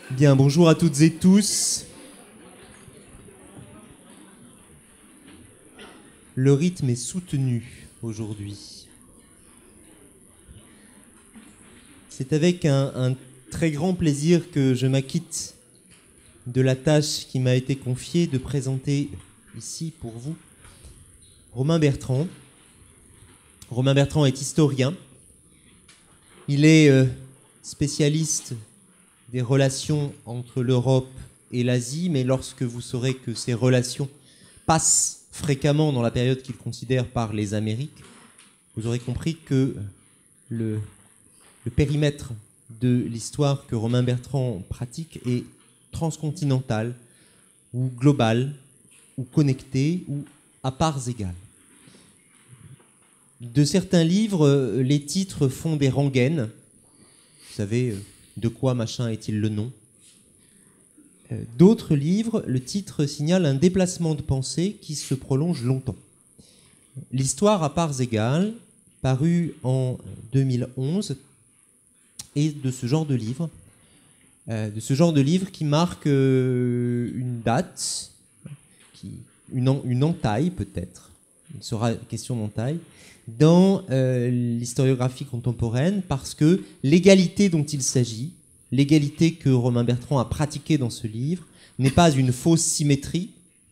Bien, bonjour à toutes et tous. Le rythme est soutenu aujourd'hui. C'est avec un très grand plaisir que je m'acquitte de la tâche qui m'a été confiée de présenter ici pour vous Romain Bertrand. Romain Bertrand est historien. Il est spécialiste des relations entre l'Europe et l'Asie, mais lorsque vous saurez que ces relations passent fréquemment dans la période qu'il considère par les Amériques, vous aurez compris que le périmètre de l'histoire que Romain Bertrand pratique est transcontinental, ou global, ou connecté, ou à parts égales. De certains livres, les titres font des rengaines. Vous savez, de quoi machin est-il le nom ? D'autres livres, le titre signale un déplacement de pensée qui se prolonge longtemps. L'histoire à parts égales, paru en 2011, est de ce genre de livre, qui marque une date, une entaille peut-être, il sera question d'entaille, dans l'historiographie contemporaine, parce que l'égalité dont il s'agit, l'égalité que Romain Bertrand a pratiquée dans ce livre, n'est pas une fausse symétrie,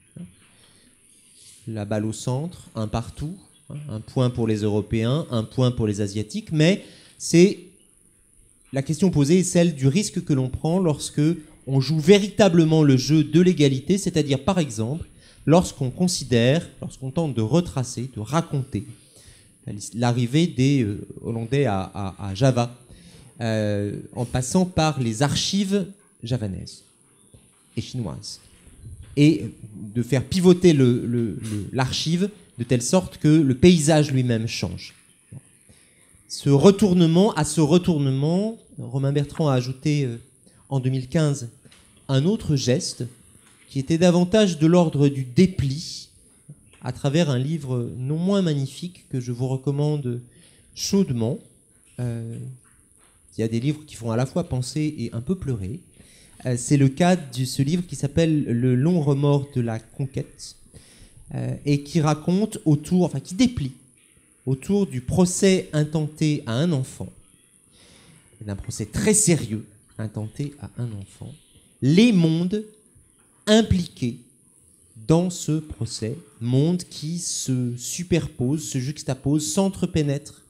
la balle au centre, un partout, un point pour les Européens, un point pour les Asiatiques, mais c'est la question posée est celle du risque que l'on prend lorsque on joue véritablement le jeu de l'égalité, c'est-à-dire par exemple lorsqu'on tente de retracer, de raconter l'arrivée des Hollandais à Java, en passant par les archives javanaises et chinoises, et de faire pivoter l'archive de telle sorte que le paysage lui-même change. À ce retournement, Romain Bertrand a ajouté en 2015 un autre geste qui était davantage de l'ordre du dépli, à travers un livre non moins magnifique que je vous recommande chaudement. Il y a des livres qui font à la fois penser et un peu pleurer. C'est le cas de ce livre qui s'appelle « Le long remords de la conquête » et qui raconte qui déplie autour du procès intenté à un enfant, d'un procès très sérieux intenté à un enfant, les mondes impliqués dans ce procès, mondes qui se superposent, se juxtaposent, s'entrepénètrent,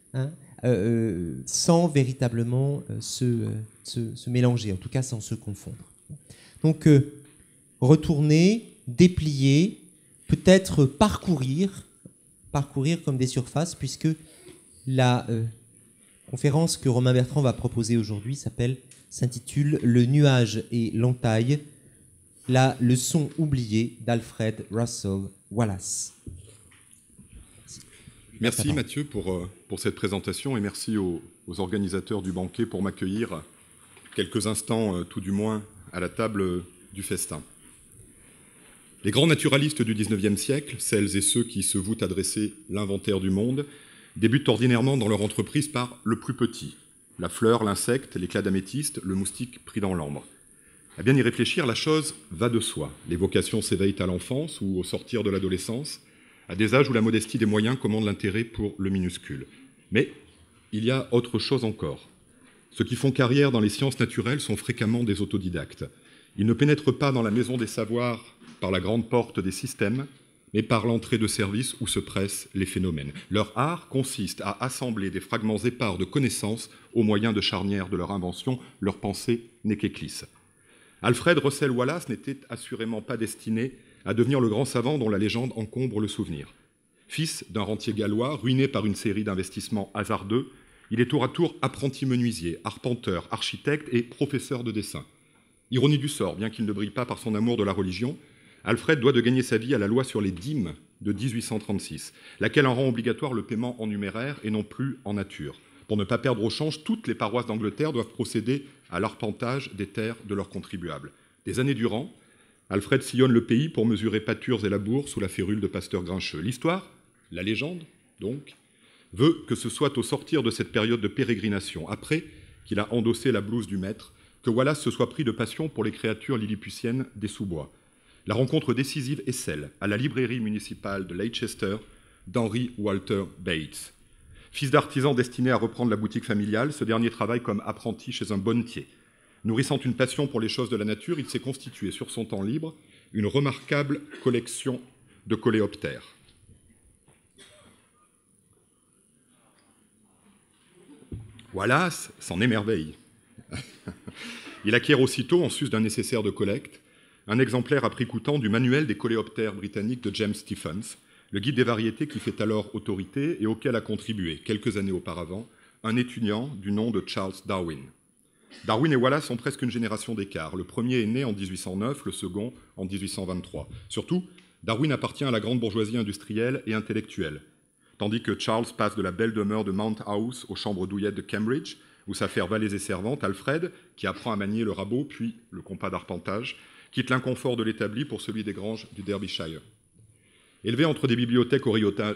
sans véritablement se mélanger, en tout cas sans se confondre. Donc, retourner, déplier, peut-être parcourir comme des surfaces, puisque la conférence que Romain Bertrand va proposer aujourd'hui s'intitule « Le nuage et l'entaille, la leçon oubliée d'Alfred Russel Wallace ». Merci Mathieu pour cette présentation, et merci aux organisateurs du banquet pour m'accueillir quelques instants, tout du moins, à la table du festin. Les grands naturalistes du XIXe siècle, celles et ceux qui se vouent adresser l'inventaire du monde, débutent ordinairement dans leur entreprise par le plus petit, la fleur, l'insecte, l'éclat d'améthyste, le moustique pris dans l'ambre. À bien y réfléchir, la chose va de soi. Les vocations s'éveillent à l'enfance ou au sortir de l'adolescence, à des âges où la modestie des moyens commande l'intérêt pour le minuscule. Mais il y a autre chose encore. Ceux qui font carrière dans les sciences naturelles sont fréquemment des autodidactes. Ils ne pénètrent pas dans la maison des savoirs par la grande porte des systèmes, mais par l'entrée de service où se pressent les phénomènes. Leur art consiste à assembler des fragments épars de connaissances au moyen de charnières de leur invention. Leur pensée n'est qu'éclisse. Alfred Russel Wallace n'était assurément pas destiné à devenir le grand savant dont la légende encombre le souvenir. Fils d'un rentier gallois, ruiné par une série d'investissements hasardeux, il est tour à tour apprenti menuisier, arpenteur, architecte et professeur de dessin. Ironie du sort, bien qu'il ne brille pas par son amour de la religion, Alfred doit de gagner sa vie à la loi sur les dîmes de 1836, laquelle en rend obligatoire le paiement en numéraire et non plus en nature. Pour ne pas perdre au change, toutes les paroisses d'Angleterre doivent procéder à l'arpentage des terres de leurs contribuables. Des années durant, Alfred sillonne le pays pour mesurer pâtures et labours sous la férule de pasteurs grincheux. L'histoire, la légende, donc, veut que ce soit au sortir de cette période de pérégrination, après qu'il a endossé la blouse du maître, que Wallace se soit pris de passion pour les créatures lilliputiennes des sous-bois. La rencontre décisive est celle, à la librairie municipale de Leicester, d'Henry Walter Bates. Fils d'artisan destiné à reprendre la boutique familiale, ce dernier travaille comme apprenti chez un bonnetier. Nourrissant une passion pour les choses de la nature, il s'est constitué sur son temps libre une remarquable collection de coléoptères. Wallace s'en émerveille. Il acquiert aussitôt, en sus d'un nécessaire de collecte, un exemplaire à prix coûtant du manuel des coléoptères britanniques de James Stephens, le guide des variétés qui fait alors autorité et auquel a contribué, quelques années auparavant, un étudiant du nom de Charles Darwin. Darwin et Wallace ont presque une génération d'écart. Le premier est né en 1809, le second en 1823. Surtout, Darwin appartient à la grande bourgeoisie industrielle et intellectuelle, tandis que Charles passe de la belle demeure de Mount House aux chambres douillettes de Cambridge, où s'affaire valets et servantes, Alfred, qui apprend à manier le rabot, puis le compas d'arpentage, quitte l'inconfort de l'établi pour celui des granges du Derbyshire. Élevé entre des bibliothèques au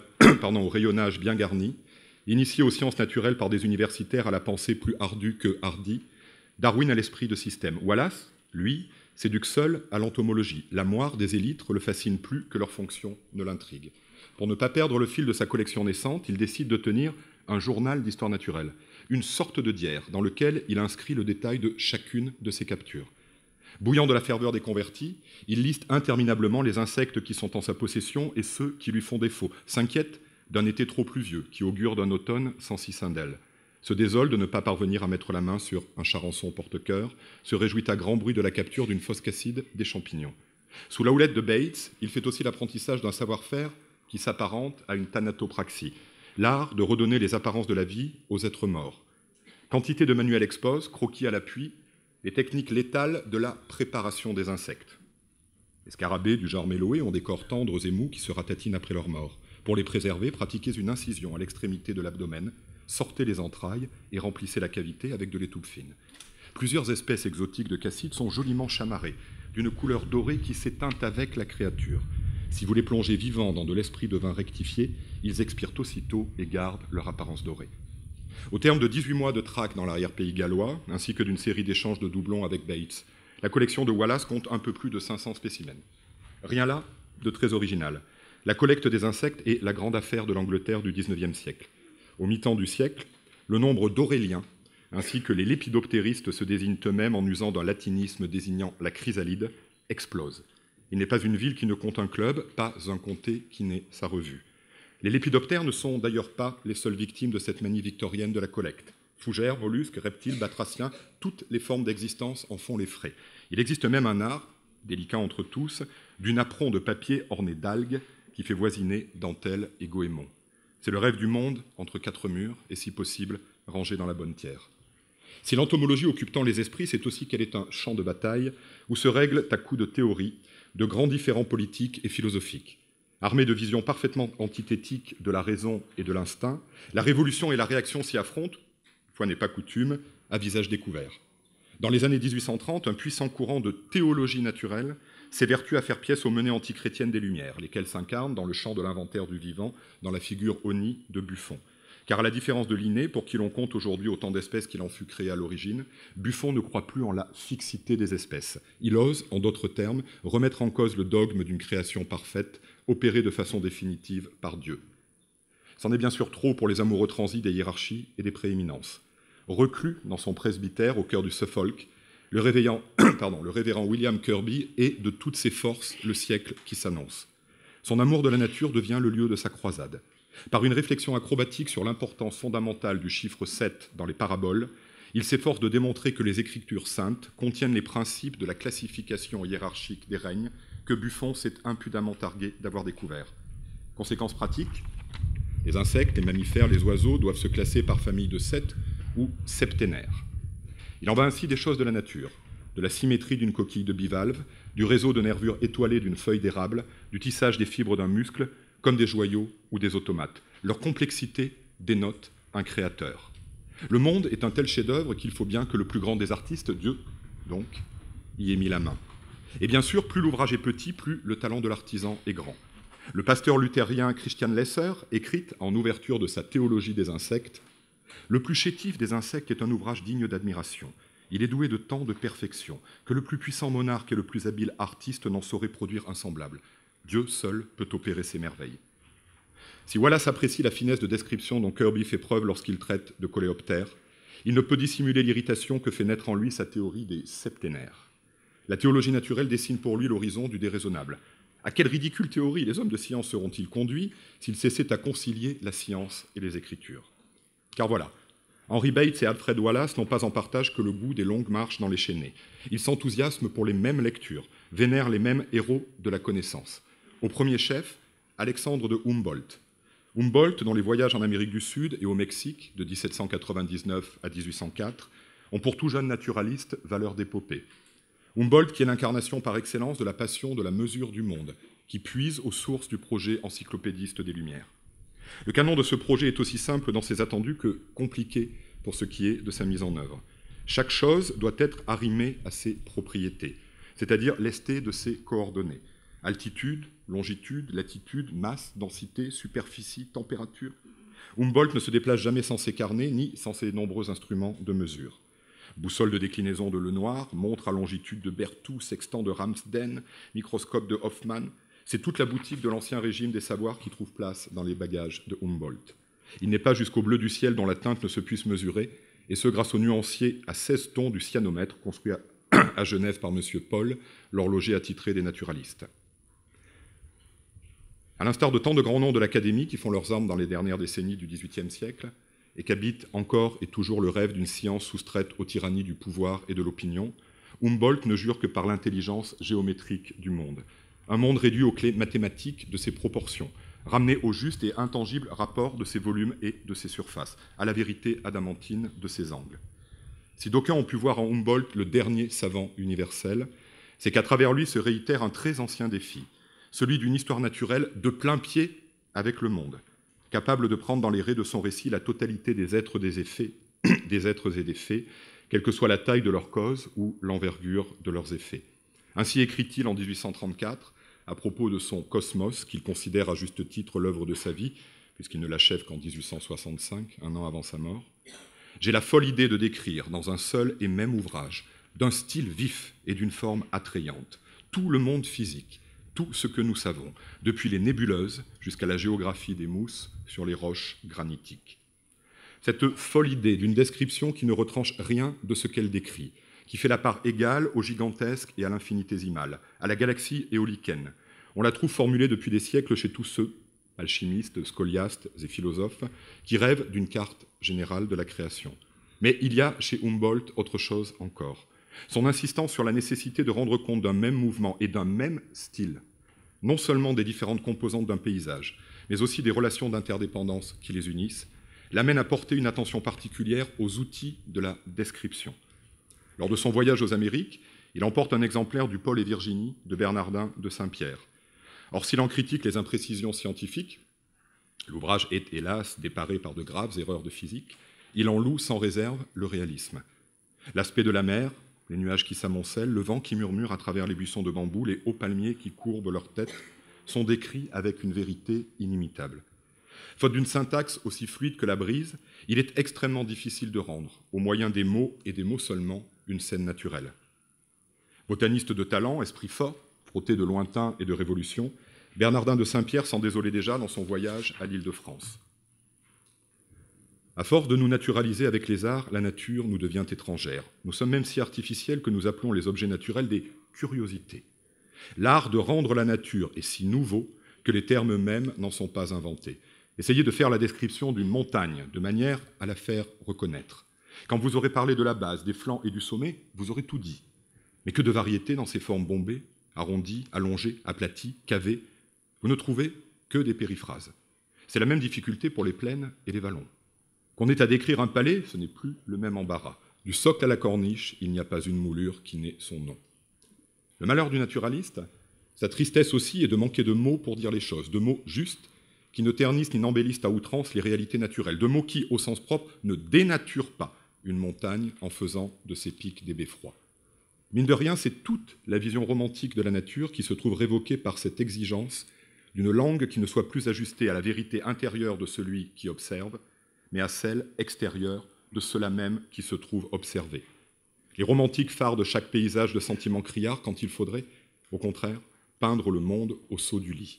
rayonnage bien garni, initié aux sciences naturelles par des universitaires à la pensée plus ardue que hardie, Darwin a l'esprit de système. Wallace, lui, s'éduque seul à l'entomologie. La moire des élytres le fascine plus que leur fonction ne l'intrigue. Pour ne pas perdre le fil de sa collection naissante, il décide de tenir un journal d'histoire naturelle, une sorte de diaire dans lequel il inscrit le détail de chacune de ses captures. Bouillant de la ferveur des convertis, il liste interminablement les insectes qui sont en sa possession et ceux qui lui font défaut, s'inquiète d'un été trop pluvieux qui augure d'un automne sans cicindelle, se désole de ne pas parvenir à mettre la main sur un charançon porte-cœur, se réjouit à grand bruit de la capture d'une phoscacide des champignons. Sous la houlette de Bates, il fait aussi l'apprentissage d'un savoir-faire qui s'apparente à une thanatopraxie, l'art de redonner les apparences de la vie aux êtres morts. Quantité de manuels expose, croquis à l'appui, les techniques létales de la préparation des insectes. Les scarabées du genre Méloé ont des corps tendres et mous qui se ratatinent après leur mort. Pour les préserver, pratiquez une incision à l'extrémité de l'abdomen, sortez les entrailles et remplissez la cavité avec de l'étoupe fine. Plusieurs espèces exotiques de cassides sont joliment chamarrées, d'une couleur dorée qui s'éteint avec la créature. Si vous les plongez vivants dans de l'esprit de vin rectifié, ils expirent aussitôt et gardent leur apparence dorée. Au terme de 18 mois de traque dans l'arrière-pays gallois, ainsi que d'une série d'échanges de doublons avec Bates, la collection de Wallace compte un peu plus de 500 spécimens. Rien là de très original. La collecte des insectes est la grande affaire de l'Angleterre du XIXe siècle. Au mi-temps du siècle, le nombre d'Auréliens, ainsi que les lépidoptéristes se désignent eux-mêmes en usant d'un latinisme désignant la chrysalide, explose. Il n'est pas une ville qui ne compte un club, pas un comté qui n'ait sa revue. Les lépidoptères ne sont d'ailleurs pas les seules victimes de cette manie victorienne de la collecte. Fougères, mollusques, reptiles, batraciens, toutes les formes d'existence en font les frais. Il existe même un art, délicat entre tous, du napperon de papier orné d'algues qui fait voisiner dentelle et goémon. C'est le rêve du monde entre quatre murs et, si possible, rangé dans la bonne tière. Si l'entomologie occupe tant les esprits, c'est aussi qu'elle est un champ de bataille où se règlent à coups de théories, de grands différends politiques et philosophiques. Armée de visions parfaitement antithétiques de la raison et de l'instinct, la révolution et la réaction s'y affrontent, fois n'est pas coutume, à visage découvert. Dans les années 1830, un puissant courant de théologie naturelle s'évertue à faire pièce aux menées antichrétiennes des Lumières, lesquelles s'incarnent dans le champ de l'inventaire du vivant, dans la figure Oni de Buffon. Car à la différence de Linné, pour qui l'on compte aujourd'hui autant d'espèces qu'il en fut créé à l'origine, Buffon ne croit plus en la fixité des espèces. Il ose, en d'autres termes, remettre en cause le dogme d'une création parfaite, opérée de façon définitive par Dieu. C'en est bien sûr trop pour les amoureux transis des hiérarchies et des prééminences. Reclus dans son presbytère au cœur du Suffolk, le révérend William Kirby est de toutes ses forces le siècle qui s'annonce. Son amour de la nature devient le lieu de sa croisade. Par une réflexion acrobatique sur l'importance fondamentale du chiffre 7 dans les paraboles, il s'efforce de démontrer que les Écritures saintes contiennent les principes de la classification hiérarchique des règnes que Buffon s'est impudemment targué d'avoir découvert. Conséquence pratique, les insectes, les mammifères, les oiseaux doivent se classer par famille de 7 ou septénaires. Il en va ainsi des choses de la nature, de la symétrie d'une coquille de bivalve, du réseau de nervures étoilées d'une feuille d'érable, du tissage des fibres d'un muscle, comme des joyaux ou des automates. Leur complexité dénote un créateur. Le monde est un tel chef-d'œuvre qu'il faut bien que le plus grand des artistes, Dieu, donc, y ait mis la main. Et bien sûr, plus l'ouvrage est petit, plus le talent de l'artisan est grand. Le pasteur luthérien Christian Lesser, écrite en ouverture de sa Théologie des insectes, « Le plus chétif des insectes est un ouvrage digne d'admiration. Il est doué de tant de perfection que le plus puissant monarque et le plus habile artiste n'en saurait produire un semblable. Dieu seul peut opérer ces merveilles. Si Wallace apprécie la finesse de description dont Kirby fait preuve lorsqu'il traite de coléoptères, il ne peut dissimuler l'irritation que fait naître en lui sa théorie des septénaires. La théologie naturelle dessine pour lui l'horizon du déraisonnable. À quelle ridicule théorie les hommes de science seront-ils conduits s'ils cessaient à concilier la science et les Écritures? Car voilà, Henry Bates et Alfred Wallace n'ont pas en partage que le goût des longues marches dans les chênaies. Ils s'enthousiasment pour les mêmes lectures, vénèrent les mêmes héros de la connaissance. Au premier chef, Alexandre de Humboldt. Humboldt, dont les voyages en Amérique du Sud et au Mexique, de 1799 à 1804, ont pour tout jeune naturaliste valeur d'épopée. Humboldt qui est l'incarnation par excellence de la passion de la mesure du monde, qui puise aux sources du projet encyclopédiste des Lumières. Le canon de ce projet est aussi simple dans ses attendus que compliqué pour ce qui est de sa mise en œuvre. Chaque chose doit être arrimée à ses propriétés, c'est-à-dire lestée de ses coordonnées. Altitude, longitude, latitude, masse, densité, superficie, température. Humboldt ne se déplace jamais sans ses carnets ni sans ses nombreux instruments de mesure. Boussole de déclinaison de Lenoir, montre à longitude de Berthoud, sextant de Ramsden, microscope de Hoffmann. C'est toute la boutique de l'ancien régime des savoirs qui trouve place dans les bagages de Humboldt. Il n'est pas jusqu'au bleu du ciel dont la teinte ne se puisse mesurer, et ce grâce au nuancier à 16 tons du cyanomètre construit à Genève par M. Paul, l'horloger attitré des naturalistes. À l'instar de tant de grands noms de l'Académie qui font leurs armes dans les dernières décennies du XVIIIe siècle, et qu'habite encore et toujours le rêve d'une science soustraite aux tyrannies du pouvoir et de l'opinion, Humboldt ne jure que par l'intelligence géométrique du monde. Un monde réduit aux clés mathématiques de ses proportions, ramené au juste et intangible rapport de ses volumes et de ses surfaces, à la vérité adamantine de ses angles. Si d'aucuns ont pu voir en Humboldt le dernier savant universel, c'est qu'à travers lui se réitère un très ancien défi, celui d'une histoire naturelle de plein pied avec le monde, capable de prendre dans les raies de son récit la totalité des êtres des êtres et des faits, quelle que soit la taille de leur cause ou l'envergure de leurs effets. Ainsi écrit-il en 1834, à propos de son Cosmos, qu'il considère à juste titre l'œuvre de sa vie, puisqu'il ne l'achève qu'en 1865, un an avant sa mort. « J'ai la folle idée de décrire, dans un seul et même ouvrage, d'un style vif et d'une forme attrayante, tout le monde physique, tout ce que nous savons, depuis les nébuleuses jusqu'à la géographie des mousses sur les roches granitiques. » Cette folle idée d'une description qui ne retranche rien de ce qu'elle décrit, qui fait la part égale au gigantesque et à l'infinitésimal, à la galaxie éolienne. On la trouve formulée depuis des siècles chez tous ceux, alchimistes, scoliastes et philosophes, qui rêvent d'une carte générale de la création. Mais il y a chez Humboldt autre chose encore. Son insistance sur la nécessité de rendre compte d'un même mouvement et d'un même style, non seulement des différentes composantes d'un paysage, mais aussi des relations d'interdépendance qui les unissent, l'amène à porter une attention particulière aux outils de la description. Lors de son voyage aux Amériques, il emporte un exemplaire du Paul et Virginie de Bernardin de Saint-Pierre. Or, s'il en critique les imprécisions scientifiques, l'ouvrage est hélas déparé par de graves erreurs de physique, il en loue sans réserve le réalisme. L'aspect de la mer, les nuages qui s'amoncellent, le vent qui murmure à travers les buissons de bambou, les hauts palmiers qui courbent leur tête, sont décrits avec une vérité inimitable. Faute d'une syntaxe aussi fluide que la brise, il est extrêmement difficile de rendre, au moyen des mots et des mots seulement, une scène naturelle. Botaniste de talent, esprit fort, frotté de lointain et de révolution, Bernardin de Saint-Pierre s'en désolait déjà dans son voyage à l'Île-de-France. À force de nous naturaliser avec les arts, la nature nous devient étrangère. Nous sommes même si artificiels que nous appelons les objets naturels des curiosités. L'art de rendre la nature est si nouveau que les termes mêmes n'en sont pas inventés. Essayez de faire la description d'une montagne de manière à la faire reconnaître. Quand vous aurez parlé de la base, des flancs et du sommet, vous aurez tout dit. Mais que de variété dans ces formes bombées, arrondies, allongées, aplaties, cavées. Vous ne trouvez que des périphrases. C'est la même difficulté pour les plaines et les vallons. Qu'on ait à décrire un palais, ce n'est plus le même embarras. Du socle à la corniche, il n'y a pas une moulure qui n'ait son nom. Le malheur du naturaliste, sa tristesse aussi est de manquer de mots pour dire les choses, de mots justes qui ne ternissent ni n'embellissent à outrance les réalités naturelles, de mots qui, au sens propre, ne dénaturent pas une montagne en faisant de ses pics des beffrois. Mine de rien, c'est toute la vision romantique de la nature qui se trouve révoquée par cette exigence d'une langue qui ne soit plus ajustée à la vérité intérieure de celui qui observe, mais à celle extérieure de cela même qui se trouve observé. Les romantiques phares de chaque paysage de sentiments criards quand il faudrait, au contraire, peindre le monde au saut du lit.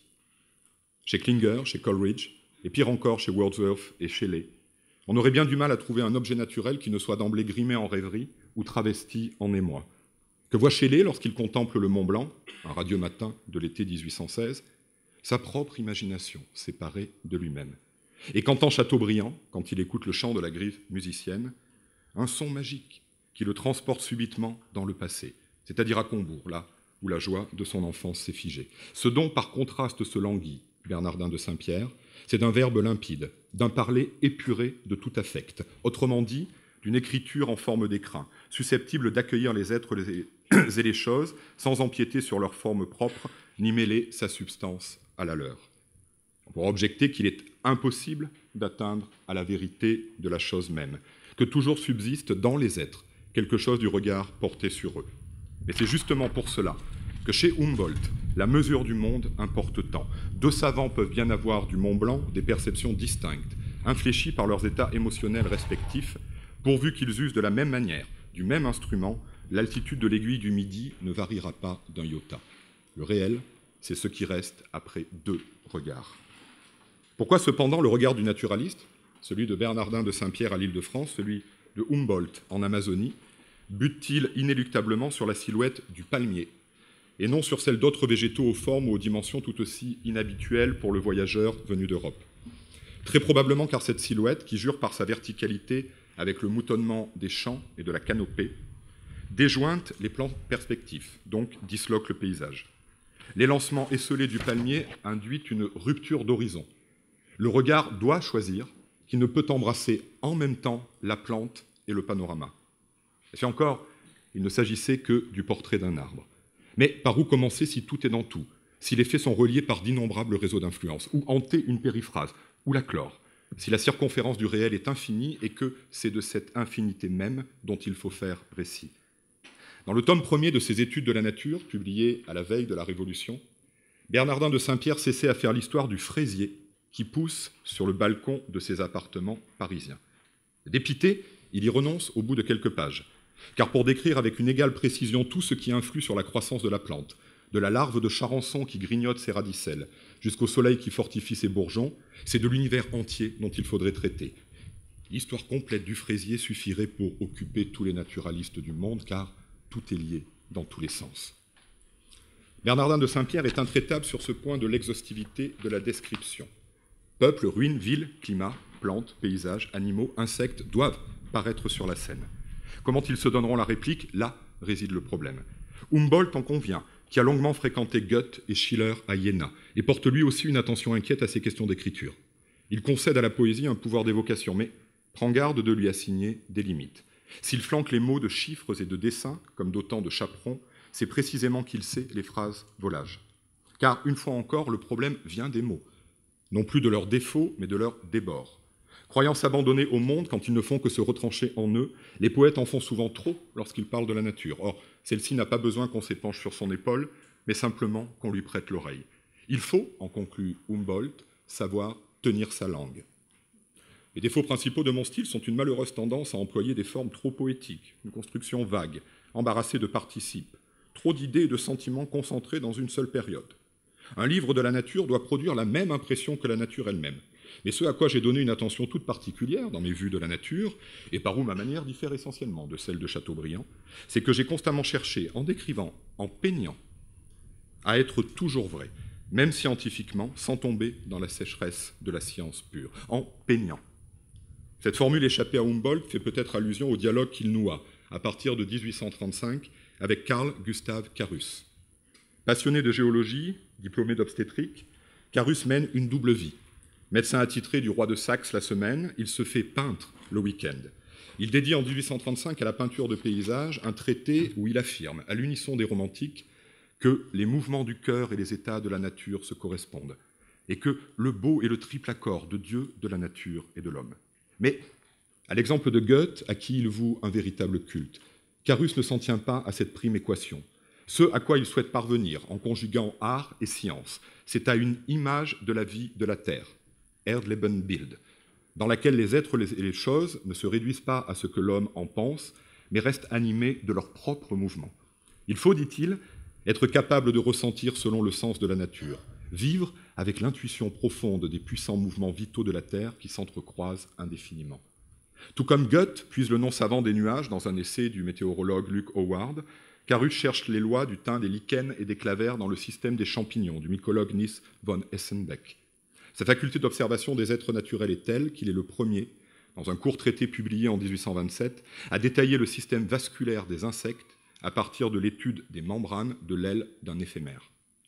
Chez Klinger, chez Coleridge, et pire encore chez Wordsworth et Shelley, on aurait bien du mal à trouver un objet naturel qui ne soit d'emblée grimé en rêverie ou travesti en émoi. Que voit Shelley lorsqu'il contemple le Mont Blanc, un radieux matin de l'été 1816 ? Sa propre imagination séparée de lui-même. Et qu'entend Chateaubriand, quand il écoute le chant de la griffe musicienne, un son magique qui le transporte subitement dans le passé, c'est-à-dire à Combourg, là où la joie de son enfance s'est figée. Ce dont, par contraste, se languit Bernardin de Saint-Pierre, c'est d'un verbe limpide, d'un parler épuré de tout affect, autrement dit, d'une écriture en forme d'écrin, susceptible d'accueillir les êtres et les choses sans empiéter sur leur forme propre, ni mêler sa substance à la leur. On pourra objecter qu'il est impossible d'atteindre à la vérité de la chose même, que toujours subsiste dans les êtres quelque chose du regard porté sur eux. Mais c'est justement pour cela que chez Humboldt, la mesure du monde importe tant. Deux savants peuvent bien avoir du Mont Blanc des perceptions distinctes, infléchies par leurs états émotionnels respectifs, pourvu qu'ils usent de la même manière, du même instrument, l'altitude de l'aiguille du Midi ne variera pas d'un iota. Le réel, c'est ce qui reste après deux regards. Pourquoi cependant le regard du naturaliste, celui de Bernardin de Saint-Pierre à l'Île-de-France, celui de Humboldt en Amazonie, bute-t-il inéluctablement sur la silhouette du palmier, et non sur celle d'autres végétaux aux formes ou aux dimensions tout aussi inhabituelles pour le voyageur venu d'Europe? Très probablement car cette silhouette, qui jure par sa verticalité avec le moutonnement des champs et de la canopée, déjointe les plans perspectifs, donc disloque le paysage. L'élancement esselé du palmier induit une rupture d'horizon. Le regard doit choisir qu'il ne peut embrasser en même temps la plante et le panorama. Et puis encore, il ne s'agissait que du portrait d'un arbre. Mais par où commencer si tout est dans tout, si les faits sont reliés par d'innombrables réseaux d'influence, ou hanter une périphrase, ou la clore, si la circonférence du réel est infinie et que c'est de cette infinité même dont il faut faire récit. Dans le tome 1er de ses études de la nature, publié à la veille de la Révolution, Bernardin de Saint-Pierre s'essaie à faire l'histoire du fraisier qui pousse sur le balcon de ses appartements parisiens. Dépité, il y renonce au bout de quelques pages, car pour décrire avec une égale précision tout ce qui influe sur la croissance de la plante, de la larve de charançon qui grignote ses radicelles, jusqu'au soleil qui fortifie ses bourgeons, c'est de l'univers entier dont il faudrait traiter. L'histoire complète du fraisier suffirait pour occuper tous les naturalistes du monde, car tout est lié dans tous les sens. Bernardin de Saint-Pierre est intraitable sur ce point de l'exhaustivité de la description. Peuple, ruines, villes, climat, plantes, paysages, animaux, insectes doivent paraître sur la scène. Comment ils se donneront la réplique? Là réside le problème. Humboldt en convient, qui a longuement fréquenté Goethe et Schiller à Iéna, et porte lui aussi une attention inquiète à ces questions d'écriture. Il concède à la poésie un pouvoir d'évocation, mais prend garde de lui assigner des limites. S'il flanque les mots de chiffres et de dessins, comme d'autant de chaperons, c'est précisément qu'il sait les phrases volages. Car, une fois encore, le problème vient des mots, non plus de leurs défauts, mais de leurs débords. Croyant s'abandonner au monde quand ils ne font que se retrancher en eux, les poètes en font souvent trop lorsqu'ils parlent de la nature. Or, celle-ci n'a pas besoin qu'on s'épanche sur son épaule, mais simplement qu'on lui prête l'oreille. Il faut, en conclut Humboldt, savoir tenir sa langue. Les défauts principaux de mon style sont une malheureuse tendance à employer des formes trop poétiques, une construction vague, embarrassée de participes, trop d'idées et de sentiments concentrés dans une seule période. Un livre de la nature doit produire la même impression que la nature elle-même. Mais ce à quoi j'ai donné une attention toute particulière dans mes vues de la nature, et par où ma manière diffère essentiellement de celle de Chateaubriand, c'est que j'ai constamment cherché, en décrivant, en peignant, à être toujours vrai, même scientifiquement, sans tomber dans la sécheresse de la science pure, en peignant. Cette formule échappée à Humboldt fait peut-être allusion au dialogue qu'il noua, à partir de 1835, avec Carl Gustav Carus. Passionné de géologie, diplômé d'obstétrique, Carus mène une double vie. Médecin attitré du roi de Saxe la semaine, il se fait peintre le week-end. Il dédie en 1835 à la peinture de paysage un traité où il affirme, à l'unisson des romantiques, que les mouvements du cœur et les états de la nature se correspondent, et que le beau est le triple accord de Dieu, de la nature et de l'homme. Mais, à l'exemple de Goethe, à qui il voue un véritable culte, Carus ne s'en tient pas à cette prime équation. Ce à quoi il souhaite parvenir, en conjuguant art et science, c'est à une image de la vie de la Terre, Erdlebenbild, dans laquelle les êtres et les choses ne se réduisent pas à ce que l'homme en pense, mais restent animés de leur propre mouvement. Il faut, dit-il, être capable de ressentir selon le sens de la nature, vivre avec l'intuition profonde des puissants mouvements vitaux de la Terre qui s'entrecroisent indéfiniment. Tout comme Goethe puise le nom savant des nuages dans un essai du météorologue Luke Howard, Carus cherche les lois du teint des lichens et des clavères dans le système des champignons du mycologue Nis von Essenbeck. Sa faculté d'observation des êtres naturels est telle qu'il est le premier, dans un court traité publié en 1827, à détailler le système vasculaire des insectes à partir de l'étude des membranes de l'aile d'un éphémère.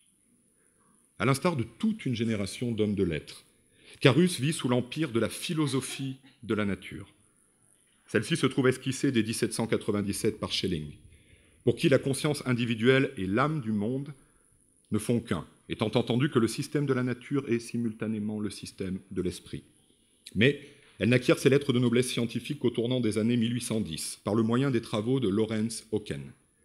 À l'instar de toute une génération d'hommes de lettres, Carus vit sous l'empire de la philosophie de la nature. Celle-ci se trouve esquissée dès 1797 par Schelling, pour qui la conscience individuelle et l'âme du monde ne font qu'un, étant entendu que le système de la nature est simultanément le système de l'esprit. Mais elle n'acquiert ses lettres de noblesse scientifique qu'au tournant des années 1810, par le moyen des travaux de Lorenz Oken.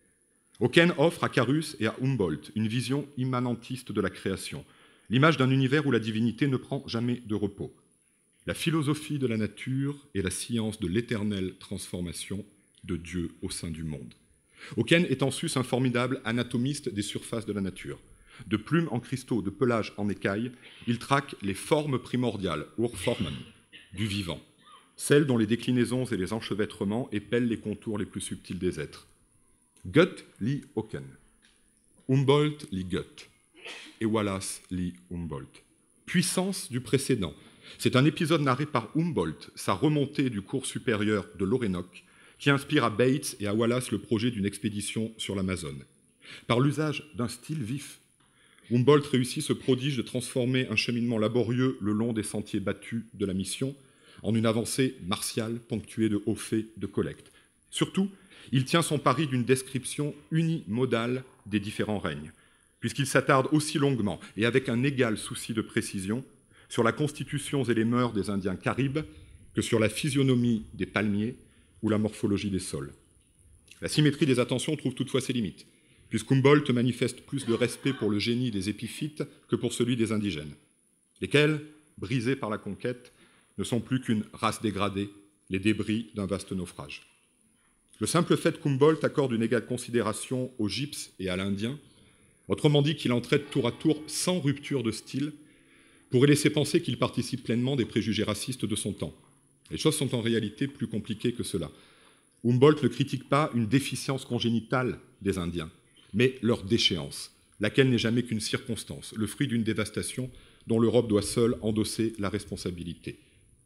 Oken offre à Carus et à Humboldt une vision immanentiste de la création, l'image d'un univers où la divinité ne prend jamais de repos. La philosophie de la nature et la science de l'éternelle transformation de Dieu au sein du monde. Oken est en sus un formidable anatomiste des surfaces de la nature. De plumes en cristaux, de pelage en écailles, il traque les formes primordiales, Urformen, du vivant, celles dont les déclinaisons et les enchevêtrements épellent les contours les plus subtils des êtres. Goethe lit Oken, Humboldt lit Goethe, et Wallace lit Humboldt. Puissance du précédent. C'est un épisode narré par Humboldt, sa remontée du cours supérieur de l'Orénoque, qui inspire à Bates et à Wallace le projet d'une expédition sur l'Amazone. Par l'usage d'un style vif, Humboldt réussit ce prodige de transformer un cheminement laborieux le long des sentiers battus de la mission en une avancée martiale ponctuée de hauts faits de collecte. Surtout, il tient son pari d'une description unimodale des différents règnes, puisqu'il s'attarde aussi longuement et avec un égal souci de précision sur la constitution et les mœurs des Indiens caribes que sur la physionomie des palmiers ou la morphologie des sols. La symétrie des attentions trouve toutefois ses limites, puisqu'Humboldt manifeste plus de respect pour le génie des épiphytes que pour celui des indigènes, lesquels, brisés par la conquête, ne sont plus qu'une race dégradée, les débris d'un vaste naufrage. Le simple fait qu'Humboldt accorde une égale considération aux gypses et à l'Indien, autrement dit qu'il en traite tour à tour sans rupture de style, pourrait laisser penser qu'il participe pleinement des préjugés racistes de son temps. Les choses sont en réalité plus compliquées que cela. Humboldt ne critique pas une déficience congénitale des Indiens, mais leur déchéance, laquelle n'est jamais qu'une circonstance, le fruit d'une dévastation dont l'Europe doit seule endosser la responsabilité.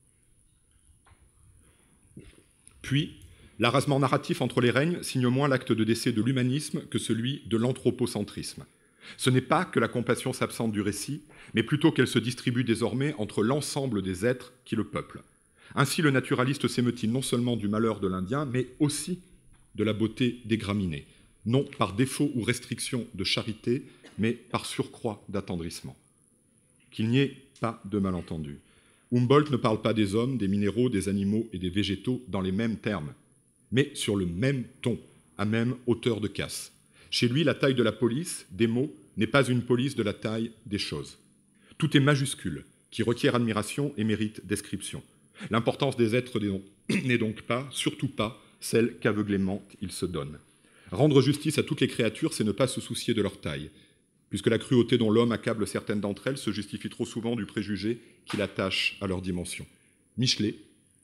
Puis, l'arasement narratif entre les règnes signe moins l'acte de décès de l'humanisme que celui de l'anthropocentrisme. Ce n'est pas que la compassion s'absente du récit, mais plutôt qu'elle se distribue désormais entre l'ensemble des êtres qui le peuplent. Ainsi, le naturaliste s'émeut-il non seulement du malheur de l'Indien, mais aussi de la beauté des graminées, non par défaut ou restriction de charité, mais par surcroît d'attendrissement. Qu'il n'y ait pas de malentendu. Humboldt ne parle pas des hommes, des minéraux, des animaux et des végétaux dans les mêmes termes, mais sur le même ton, à même hauteur de casse. Chez lui, la taille de la police, des mots, n'est pas une police de la taille des choses. Tout est majuscule, qui requiert admiration et mérite description. L'importance des êtres n'est donc pas, surtout pas, celle qu'aveuglément ils se donnent. Rendre justice à toutes les créatures, c'est ne pas se soucier de leur taille, puisque la cruauté dont l'homme accable certaines d'entre elles se justifie trop souvent du préjugé qu'il attache à leur dimension. Michelet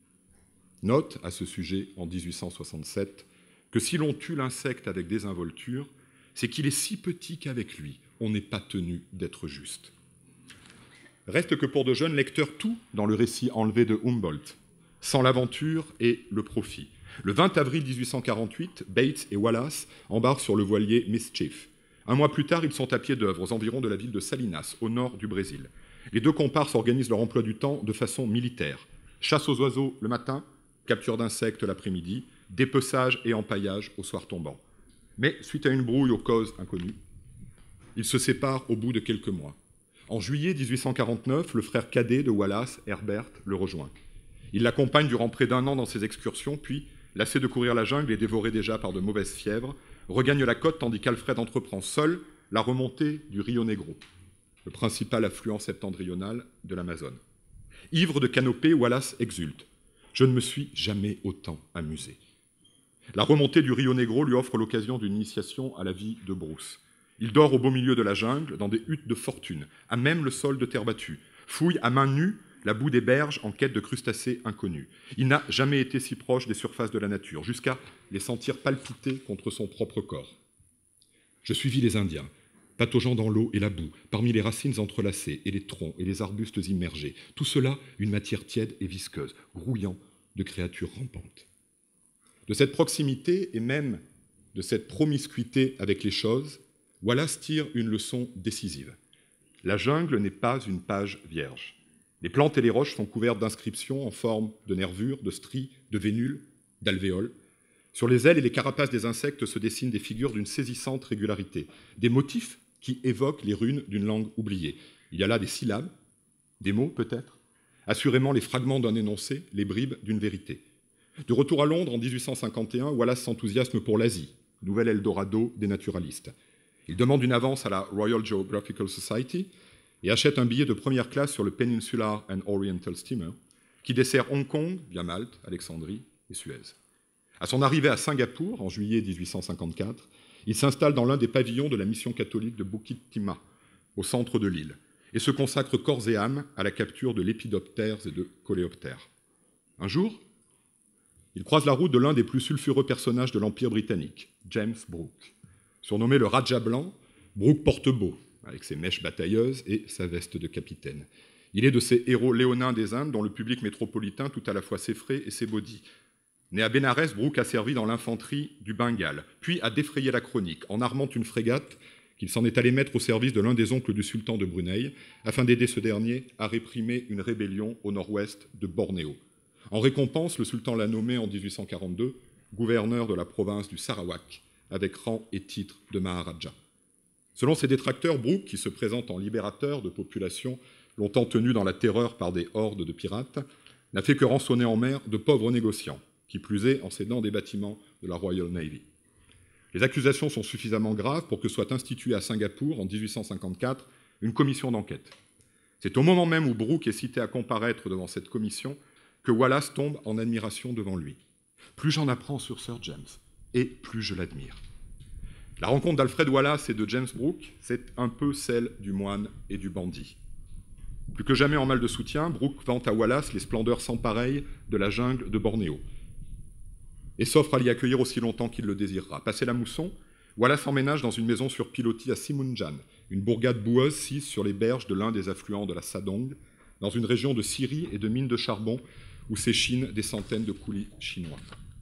note à ce sujet, en 1867, que si l'on tue l'insecte avec désinvolture, c'est qu'il est si petit qu'avec lui, on n'est pas tenu d'être juste. Reste que pour de jeunes lecteurs, tout dans le récit enlevé de Humboldt, sans l'aventure et le profit. Le 20 avril 1848, Bates et Wallace embarquent sur le voilier Mischief. Un mois plus tard, ils sont à pied d'œuvre aux environs de la ville de Salinas, au nord du Brésil. Les deux comparses organisent leur emploi du temps de façon militaire. Chasse aux oiseaux le matin, capture d'insectes l'après-midi, dépeçage et empaillage au soir tombant. Mais, suite à une brouille aux causes inconnues, ils se séparent au bout de quelques mois. En juillet 1849, le frère cadet de Wallace, Herbert, le rejoint. Il l'accompagne durant près d'1 an dans ses excursions, puis, lassé de courir la jungle et dévoré déjà par de mauvaises fièvres, regagne la côte tandis qu'Alfred entreprend seul la remontée du Rio Negro, le principal affluent septentrional de l'Amazone. Ivre de canopée, Wallace exulte. « Je ne me suis jamais autant amusé. » La remontée du Rio Negro lui offre l'occasion d'une initiation à la vie de Bruce. Il dort au beau milieu de la jungle, dans des huttes de fortune, à même le sol de terre battue, fouille à main nue la boue des berges en quête de crustacés inconnus. Il n'a jamais été si proche des surfaces de la nature, jusqu'à les sentir palpiter contre son propre corps. Je suivis les Indiens, pataugeant dans l'eau et la boue, parmi les racines entrelacées et les troncs et les arbustes immergés. Tout cela, une matière tiède et visqueuse, grouillant de créatures rampantes. De cette proximité et même de cette promiscuité avec les choses, Wallace tire une leçon décisive. La jungle n'est pas une page vierge. Les plantes et les roches sont couvertes d'inscriptions en forme de nervures, de stries, de vénules, d'alvéoles. Sur les ailes et les carapaces des insectes se dessinent des figures d'une saisissante régularité, des motifs qui évoquent les runes d'une langue oubliée. Il y a là des syllabes, des mots peut-être, assurément les fragments d'un énoncé, les bribes d'une vérité. De retour à Londres en 1851, Wallace s'enthousiasme pour l'Asie, nouvel Eldorado des naturalistes. Il demande une avance à la Royal Geographical Society et achète un billet de première classe sur le Peninsular and Oriental Steamer qui dessert Hong Kong via Malte, Alexandrie et Suez. À son arrivée à Singapour, en juillet 1854, il s'installe dans l'un des pavillons de la mission catholique de Bukit Timah, au centre de l'île, et se consacre corps et âme à la capture de lépidoptères et de coléoptères. Un jour, il croise la route de l'un des plus sulfureux personnages de l'Empire britannique, James Brooke. Surnommé le Raja blanc, Brooke porte beau, avec ses mèches batailleuses et sa veste de capitaine. Il est de ces héros léonins des Indes dont le public métropolitain tout à la fois s'effraie et s'ébaudit. Né à Bénarès, Brooke a servi dans l'infanterie du Bengale, puis a défrayé la chronique en armant une frégate qu'il s'en est allé mettre au service de l'un des oncles du sultan de Brunei, afin d'aider ce dernier à réprimer une rébellion au nord-ouest de Bornéo. En récompense, le sultan l'a nommé en 1842 gouverneur de la province du Sarawak, avec rang et titre de Maharaja. Selon ses détracteurs, Brooke, qui se présente en libérateur de populations longtemps tenues dans la terreur par des hordes de pirates, n'a fait que rançonner en mer de pauvres négociants, qui plus est en cédant des bâtiments de la Royal Navy. Les accusations sont suffisamment graves pour que soit instituée à Singapour, en 1854, une commission d'enquête. C'est au moment même où Brooke est cité à comparaître devant cette commission que Wallace tombe en admiration devant lui. Plus j'en apprends sur Sir James, et plus je l'admire. La rencontre d'Alfred Wallace et de James Brooke, c'est un peu celle du moine et du bandit. Plus que jamais en mal de soutien, Brooke vante à Wallace les splendeurs sans pareilles de la jungle de Bornéo et s'offre à l'y accueillir aussi longtemps qu'il le désirera. Passé la mousson, Wallace emménage dans une maison sur pilotis à Simunjan, une bourgade boueuse sise sur les berges de l'un des affluents de la Sadong, dans une région de scieries et de mines de charbon où s'échinent des centaines de coulis chinois.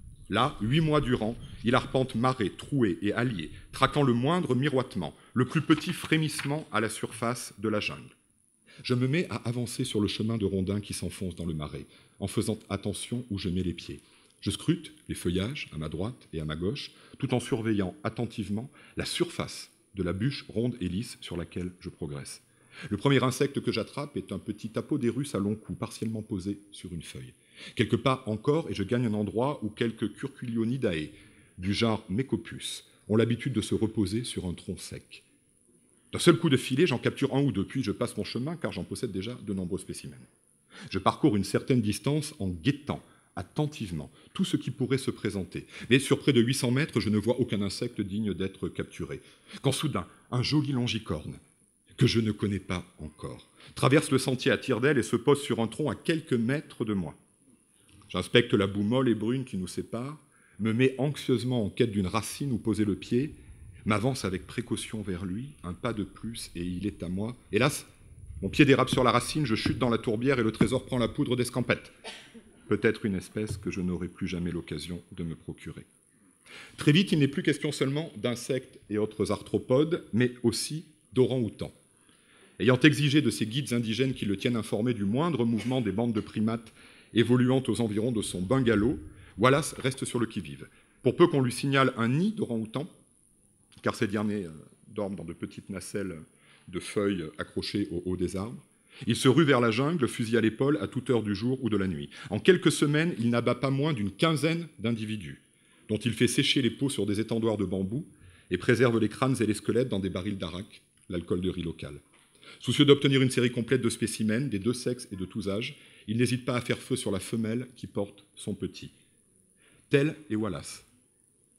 Là, 8 mois durant, il arpente marais, trouées et halliers, traquant le moindre miroitement, le plus petit frémissement à la surface de la jungle. Je me mets à avancer sur le chemin de rondins qui s'enfonce dans le marais, en faisant attention où je mets les pieds. Je scrute les feuillages à ma droite et à ma gauche, tout en surveillant attentivement la surface de la bûche ronde et lisse sur laquelle je progresse. Le premier insecte que j'attrape est un petit Apodérus à long cou, partiellement posé sur une feuille. Quelques pas encore, et je gagne un endroit où quelques Curculionidae, du genre Mecopus, ont l'habitude de se reposer sur un tronc sec. D'un seul coup de filet, j'en capture un ou deux, puis je passe mon chemin, car j'en possède déjà de nombreux spécimens. Je parcours une certaine distance en guettant attentivement tout ce qui pourrait se présenter. Mais sur près de 800 mètres, je ne vois aucun insecte digne d'être capturé. Quand soudain, un joli longicorne, que je ne connais pas encore, traverse le sentier à tire-d'aile et se pose sur un tronc à quelques mètres de moi. J'inspecte la boue molle et brune qui nous sépare, me mets anxieusement en quête d'une racine où poser le pied, m'avance avec précaution vers lui, un pas de plus et il est à moi. Hélas, mon pied dérape sur la racine, je chute dans la tourbière et le trésor prend la poudre d'escampette. Peut-être une espèce que je n'aurai plus jamais l'occasion de me procurer. Très vite, il n'est plus question seulement d'insectes et autres arthropodes, mais aussi d'orang-outans. Ayant exigé de ses guides indigènes qu'ils le tiennent informé du moindre mouvement des bandes de primates évoluant aux environs de son bungalow, Wallace reste sur le qui-vive. Pour peu qu'on lui signale un nid d'orang-outans, car ces derniers dorment dans de petites nacelles de feuilles accrochées au haut des arbres, il se rue vers la jungle, fusil à l'épaule, à toute heure du jour ou de la nuit. En quelques semaines, il n'abat pas moins d'une quinzaine d'individus, dont il fait sécher les peaux sur des étendoirs de bambou et préserve les crânes et les squelettes dans des barils d'arak, l'alcool de riz local. Soucieux d'obtenir une série complète de spécimens, des deux sexes et de tous âges, il n'hésite pas à faire feu sur la femelle qui porte son petit. Tel est Wallace.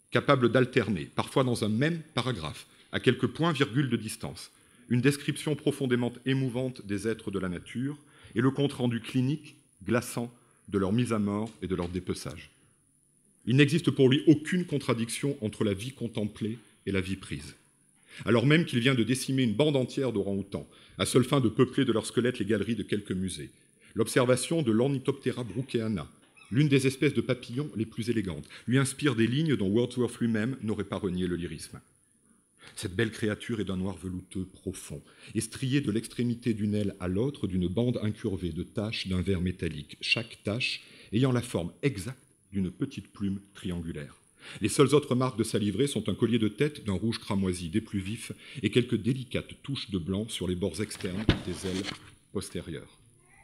capable d'alterner, parfois dans un même paragraphe, à quelques points-virgules de distance, une description profondément émouvante des êtres de la nature et le compte-rendu clinique, glaçant, de leur mise à mort et de leur dépeçage. Il n'existe pour lui aucune contradiction entre la vie contemplée et la vie prise. Alors même qu'il vient de décimer une bande entière d'orang-outans, à seule fin de peupler de leurs squelettes les galeries de quelques musées. L'observation de l'Ornithoptera brookeana, l'une des espèces de papillons les plus élégantes, lui inspire des lignes dont Wordsworth lui-même n'aurait pas renié le lyrisme. Cette belle créature est d'un noir velouteux profond, et striée de l'extrémité d'une aile à l'autre d'une bande incurvée de taches d'un vert métallique, chaque tache ayant la forme exacte d'une petite plume triangulaire. Les seules autres marques de sa livrée sont un collier de tête d'un rouge cramoisi des plus vifs et quelques délicates touches de blanc sur les bords externes des ailes postérieures.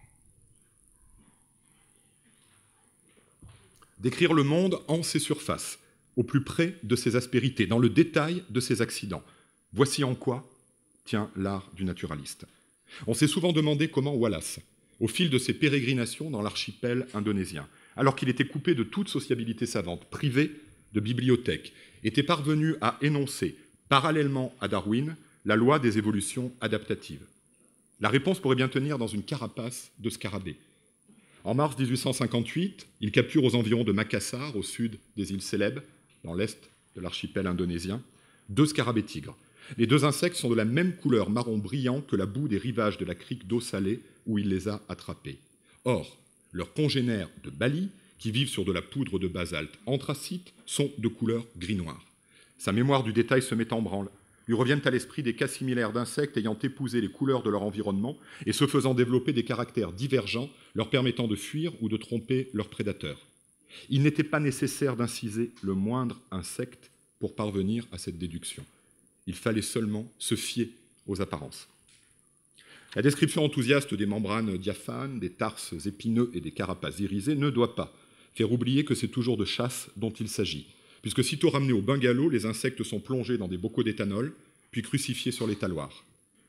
Décrire le monde en ses surfaces, au plus près de ses aspérités, dans le détail de ses accidents. Voici en quoi tient l'art du naturaliste. On s'est souvent demandé comment Wallace, au fil de ses pérégrinations dans l'archipel indonésien, alors qu'il était coupé de toute sociabilité savante, privé de bibliothèque, était parvenu à énoncer, parallèlement à Darwin, la loi des évolutions adaptatives. La réponse pourrait bien tenir dans une carapace de scarabée. En mars 1858, il capture aux environs de Makassar, au sud des îles Célèbes, dans l'est de l'archipel indonésien, 2 scarabées tigres. Les 2 insectes sont de la même couleur marron brillant que la boue des rivages de la crique d'eau salée où il les a attrapés. Or, leurs congénères de Bali, qui vivent sur de la poudre de basalte anthracite, sont de couleur gris-noir. Sa mémoire du détail se met en branle. Lui reviennent à l'esprit des cas similaires d'insectes ayant épousé les couleurs de leur environnement et se faisant développer des caractères divergents leur permettant de fuir ou de tromper leurs prédateurs. Il n'était pas nécessaire d'inciser le moindre insecte pour parvenir à cette déduction. Il fallait seulement se fier aux apparences. La description enthousiaste des membranes diaphanes, des tarses épineux et des carapaces irisées ne doit pas faire oublier que c'est toujours de chasse dont il s'agit, puisque sitôt ramenés au bungalow, les insectes sont plongés dans des bocaux d'éthanol, puis crucifiés sur les taloirs.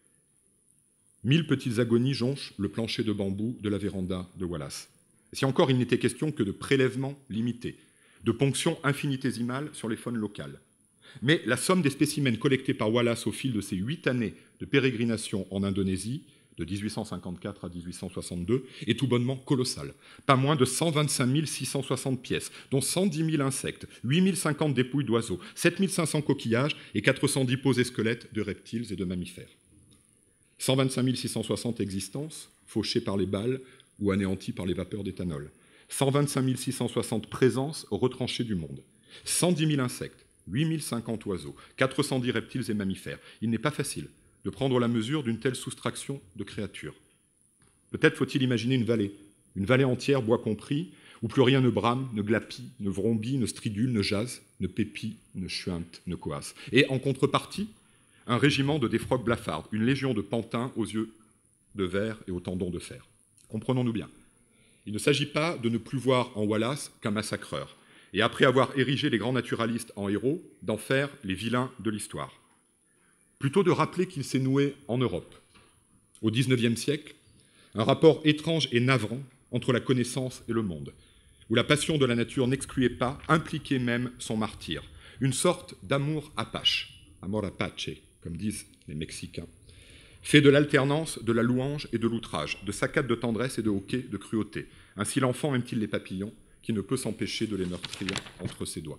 1000 petites agonies jonchent le plancher de bambou de la véranda de Wallace. Si encore il n'était question que de prélèvements limités, de ponctions infinitésimales sur les faunes locales. Mais la somme des spécimens collectés par Wallace au fil de ses 8 années de pérégrination en Indonésie, de 1854 à 1862, est tout bonnement colossale. Pas moins de 125 660 pièces, dont 110 000 insectes, 8 050 dépouilles d'oiseaux, 7 500 coquillages et 410 peaux et squelettes de reptiles et de mammifères. 125 660 existences, fauchées par les balles ou anéanties par les vapeurs d'éthanol. 125 660 présences retranchées du monde. 110 000 insectes, 8 050 oiseaux, 410 reptiles et mammifères. Il n'est pas facile de prendre la mesure d'une telle soustraction de créatures. Peut-être faut-il imaginer une vallée entière, bois compris, où plus rien ne brame, ne glapit, ne vrombit, ne stridule, ne jase, ne pépit, ne chuinte, ne coasse. Et en contrepartie, un régiment de défroques blafardes, une légion de pantins aux yeux de verre et aux tendons de fer. Comprenons-nous bien. Il ne s'agit pas de ne plus voir en Wallace qu'un massacreur, et après avoir érigé les grands naturalistes en héros, d'en faire les vilains de l'histoire. Plutôt de rappeler qu'il s'est noué en Europe, au XIXe siècle, un rapport étrange et navrant entre la connaissance et le monde, où la passion de la nature n'excluait pas, impliquait même son martyre, une sorte d'amour apache, amor apache, comme disent les Mexicains, fait de l'alternance, de la louange et de l'outrage, de saccades de tendresse et de hoquets de cruauté. Ainsi l'enfant aime-t-il les papillons, qui ne peut s'empêcher de les meurtrir entre ses doigts.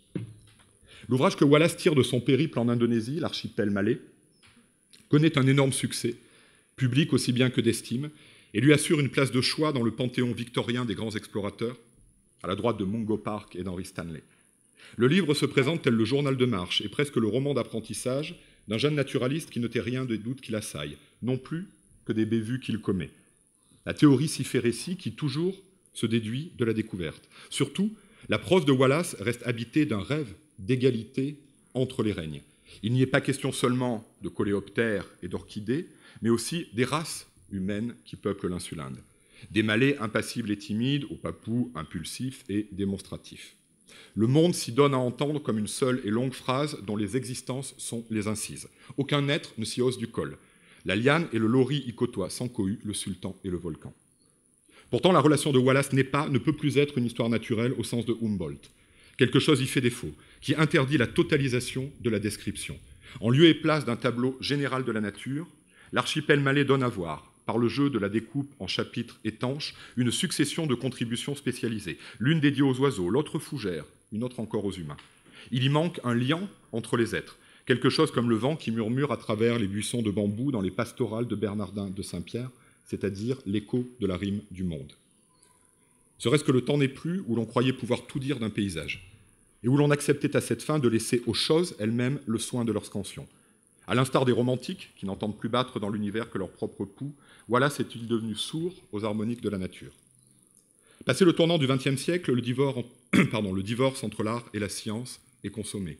L'ouvrage que Wallace tire de son périple en Indonésie, l'archipel malais, connaît un énorme succès, public aussi bien que d'estime, et lui assure une place de choix dans le panthéon victorien des grands explorateurs, à la droite de Mungo Park et d'Henry Stanley. Le livre se présente tel le journal de marche et presque le roman d'apprentissage d'un jeune naturaliste qui ne tait rien des doutes qui l'assaillent, non plus que des bévues qu'il commet. La théorie s'y fait récit qui toujours se déduit de la découverte. Surtout, la prose de Wallace reste habitée d'un rêve d'égalité entre les règnes. Il n'y est pas question seulement de coléoptères et d'orchidées, mais aussi des races humaines qui peuplent l'insulinde. Des Malais impassibles et timides, aux Papous impulsifs et démonstratifs. Le monde s'y donne à entendre comme une seule et longue phrase dont les existences sont les incises. Aucun être ne s'y hausse du col. La liane et le lori y côtoient sans cohue le sultan et le volcan. Pourtant, la relation de Wallace n'est pas, ne peut plus être une histoire naturelle au sens de Humboldt. Quelque chose y fait défaut, qui interdit la totalisation de la description. En lieu et place d'un tableau général de la nature, l'archipel malais donne à voir, par le jeu de la découpe en chapitres étanches, une succession de contributions spécialisées, l'une dédiée aux oiseaux, l'autre fougères, une autre encore aux humains. Il y manque un lien entre les êtres, quelque chose comme le vent qui murmure à travers les buissons de bambou dans les pastorales de Bernardin de Saint-Pierre, c'est-à-dire l'écho de la rime du monde. Serait-ce que le temps n'est plus où l'on croyait pouvoir tout dire d'un paysage, et où l'on acceptait à cette fin de laisser aux choses elles-mêmes le soin de leur scansion. À l'instar des romantiques, qui n'entendent plus battre dans l'univers que leur propre pouls, voilà s'est-il devenu sourd aux harmoniques de la nature. Passé le tournant du XXe siècle, le divorce entre l'art et la science est consommé.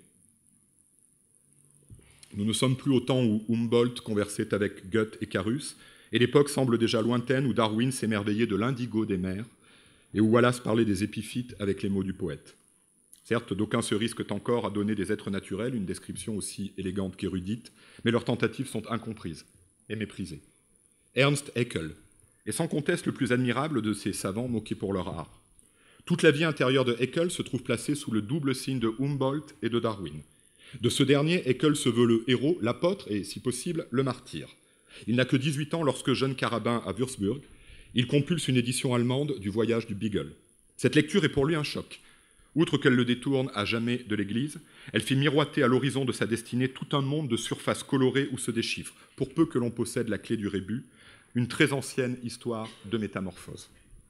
Nous ne sommes plus au temps où Humboldt conversait avec Goethe et Carus, et l'époque semble déjà lointaine où Darwin s'émerveillait de l'indigo des mers, et où Wallace parlait des épiphytes avec les mots du poète. Certes, d'aucuns se risquent encore à donner des êtres naturels une description aussi élégante qu'érudite, mais leurs tentatives sont incomprises et méprisées. Ernst Haeckel est sans conteste le plus admirable de ces savants moqués pour leur art. Toute la vie intérieure de Haeckel se trouve placée sous le double signe de Humboldt et de Darwin. De ce dernier, Haeckel se veut le héros, l'apôtre et, si possible, le martyr. Il n'a que 18 ans lorsque, jeune carabin à Würzburg, il compulse une édition allemande du Voyage du Beagle. Cette lecture est pour lui un choc. Outre qu'elle le détourne à jamais de l'Église, elle fait miroiter à l'horizon de sa destinée tout un monde de surfaces colorées où se déchiffre, pour peu que l'on possède la clé du rébus, une très ancienne histoire de métamorphose.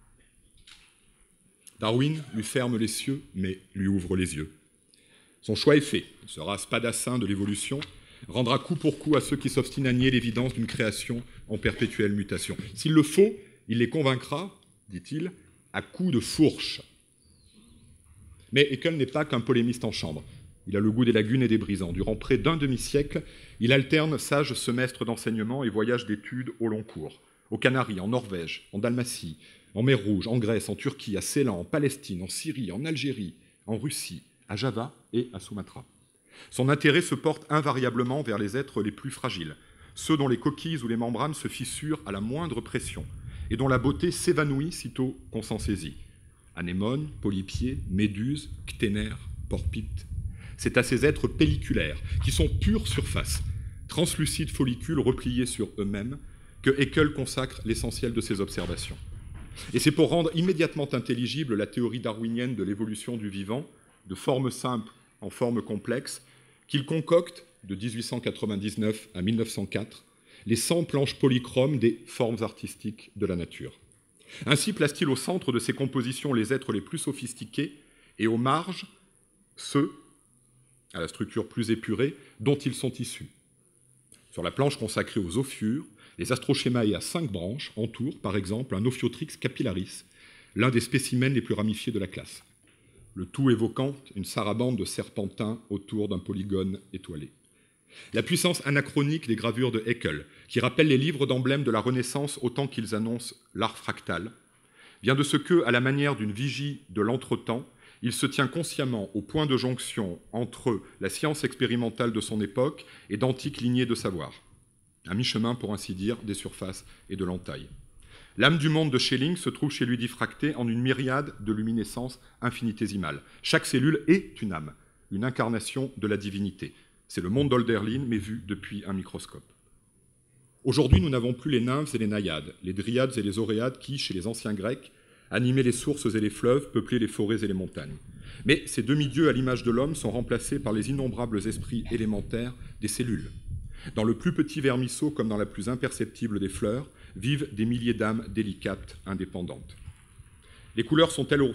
Darwin lui ferme les cieux, mais lui ouvre les yeux. Son choix est fait. Il sera spadassin de l'évolution, rendra coup pour coup à ceux qui s'obstinent à nier l'évidence d'une création en perpétuelle mutation. S'il le faut, il les convaincra, dit-il, à coups de fourche. Mais Haeckel n'est pas qu'un polémiste en chambre. Il a le goût des lagunes et des brisants. Durant près d'un demi-siècle, il alterne sages semestres d'enseignement et voyages d'études au long cours. Aux Canaries, en Norvège, en Dalmatie, en mer Rouge, en Grèce, en Turquie, à Ceylan, en Palestine, en Syrie, en Algérie, en Russie, à Java et à Sumatra. Son intérêt se porte invariablement vers les êtres les plus fragiles, ceux dont les coquilles ou les membranes se fissurent à la moindre pression et dont la beauté s'évanouit sitôt qu'on s'en saisit. Anémones, polypiers, méduses, cténaires, porpites. C'est à ces êtres pelliculaires, qui sont pure surface, translucides follicules repliés sur eux-mêmes, que Haeckel consacre l'essentiel de ses observations. Et c'est pour rendre immédiatement intelligible la théorie darwinienne de l'évolution du vivant, de forme simple en forme complexe, qu'il concocte, de 1899 à 1904, les 100 planches polychromes des formes artistiques de la nature. Ainsi place-t-il au centre de ses compositions les êtres les plus sophistiqués et aux marges ceux, à la structure plus épurée, dont ils sont issus. Sur la planche consacrée aux ophiures, les astroschémae à 5 branches entourent, par exemple, un Ophiotrix capillaris, l'un des spécimens les plus ramifiés de la classe. Le tout évoquant une sarabande de serpentins autour d'un polygone étoilé. La puissance anachronique des gravures de Haeckel, qui rappellent les livres d'emblèmes de la Renaissance autant qu'ils annoncent l'art fractal, vient de ce que, à la manière d'une vigie de l'entretemps, il se tient consciemment au point de jonction entre la science expérimentale de son époque et d'antiques lignées de savoir, à mi-chemin, pour ainsi dire, des surfaces et de l'entaille. L'âme du monde de Schelling se trouve chez lui diffractée en une myriade de luminescences infinitésimales. Chaque cellule est une âme, une incarnation de la divinité. C'est le monde d'Hölderlin, mais vu depuis un microscope. Aujourd'hui, nous n'avons plus les nymphes et les naïades, les dryades et les oréades qui, chez les anciens Grecs, animaient les sources et les fleuves, peuplaient les forêts et les montagnes. Mais ces demi-dieux à l'image de l'homme sont remplacés par les innombrables esprits élémentaires des cellules. Dans le plus petit vermisseau comme dans la plus imperceptible des fleurs, vivent des milliers d'âmes délicates, indépendantes. Les couleurs sont elles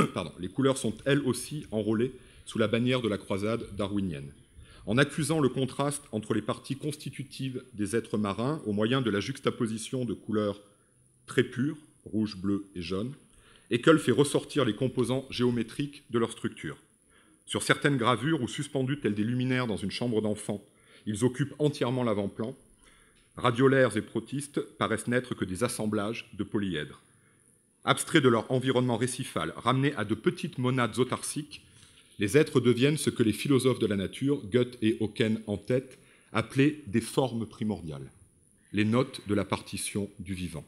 aussi enrôlées sous la bannière de la croisade darwinienne. En accusant le contraste entre les parties constitutives des êtres marins au moyen de la juxtaposition de couleurs très pures, rouge, bleu et jaune, Haeckel fait ressortir les composants géométriques de leur structure. Sur certaines gravures ou suspendus tels des luminaires dans une chambre d'enfant, ils occupent entièrement l'avant-plan. Radiolaires et protistes paraissent n'être que des assemblages de polyèdres. Abstraits de leur environnement récifal, ramenés à de petites monades autarciques, les êtres deviennent ce que les philosophes de la nature, Goethe et Oken en tête, appelaient des formes primordiales, les notes de la partition du vivant.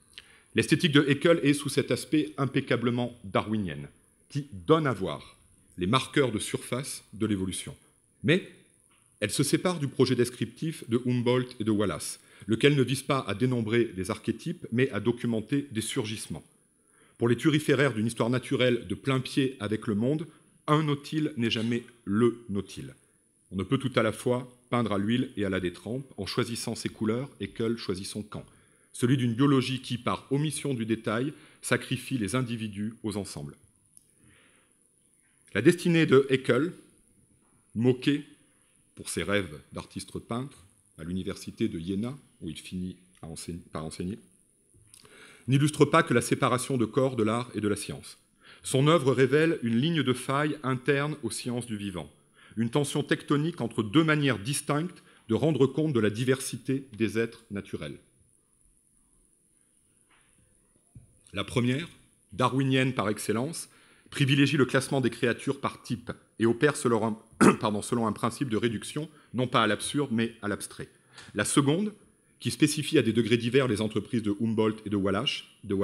L'esthétique de Haeckel est, sous cet aspect, impeccablement darwinienne, qui donne à voir les marqueurs de surface de l'évolution. Mais elle se sépare du projet descriptif de Humboldt et de Wallace, lequel ne vise pas à dénombrer des archétypes, mais à documenter des surgissements. Pour les turiféraires d'une histoire naturelle de plein pied avec le monde, un nautile n'est jamais le nautile. On ne peut tout à la fois peindre à l'huile et à la détrempe en choisissant ses couleurs, et Haeckel choisit son camp. Celui d'une biologie qui, par omission du détail, sacrifie les individus aux ensembles. La destinée de Haeckel, moqué pour ses rêves d'artiste peintre à l'université de Iéna, où il finit par enseigner, n'illustre pas que la séparation de corps, de l'art et de la science. Son œuvre révèle une ligne de faille interne aux sciences du vivant, une tension tectonique entre deux manières distinctes de rendre compte de la diversité des êtres naturels. La première, darwinienne par excellence, privilégie le classement des créatures par type et opère selon un principe de réduction, non pas à l'absurde, mais à l'abstrait. La seconde, qui spécifie à des degrés divers les entreprises de Humboldt et de Wallace,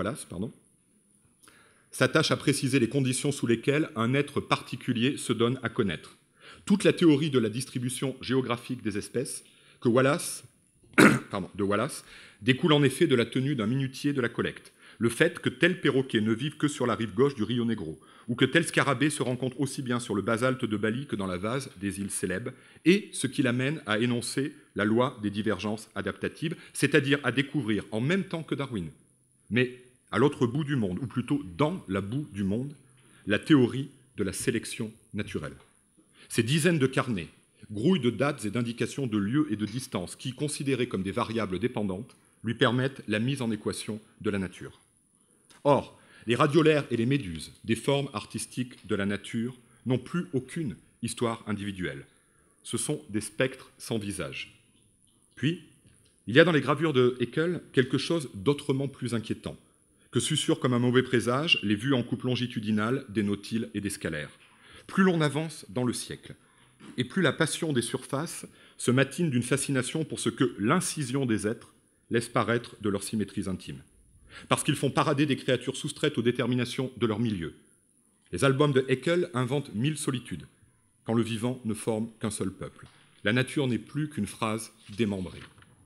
s'attache à préciser les conditions sous lesquelles un être particulier se donne à connaître. Toute la théorie de la distribution géographique des espèces de Wallace découle en effet de la tenue d'un minutier de la collecte. Le fait que tel perroquet ne vive que sur la rive gauche du Rio Negro, ou que tel scarabée se rencontre aussi bien sur le basalte de Bali que dans la vase des îles Célèbes, est ce qui l'amène à énoncer la loi des divergences adaptatives, c'est-à-dire à découvrir en même temps que Darwin, mais à l'autre bout du monde, ou plutôt dans la boue du monde, la théorie de la sélection naturelle. Ces dizaines de carnets, grouilles de dates et d'indications de lieux et de distances qui, considérées comme des variables dépendantes, lui permettent la mise en équation de la nature. Or, les radiolaires et les méduses, des formes artistiques de la nature, n'ont plus aucune histoire individuelle. Ce sont des spectres sans visage. Puis, il y a dans les gravures de Haeckel quelque chose d'autrement plus inquiétant, que susurrent comme un mauvais présage les vues en coupe longitudinale des nautiles et des scalaires. Plus l'on avance dans le siècle, et plus la passion des surfaces se matine d'une fascination pour ce que l'incision des êtres laisse paraître de leurs symétries intimes. Parce qu'ils font parader des créatures soustraites aux déterminations de leur milieu. Les albums de Haeckel inventent 1000 solitudes, quand le vivant ne forme qu'un seul peuple. La nature n'est plus qu'une phrase démembrée.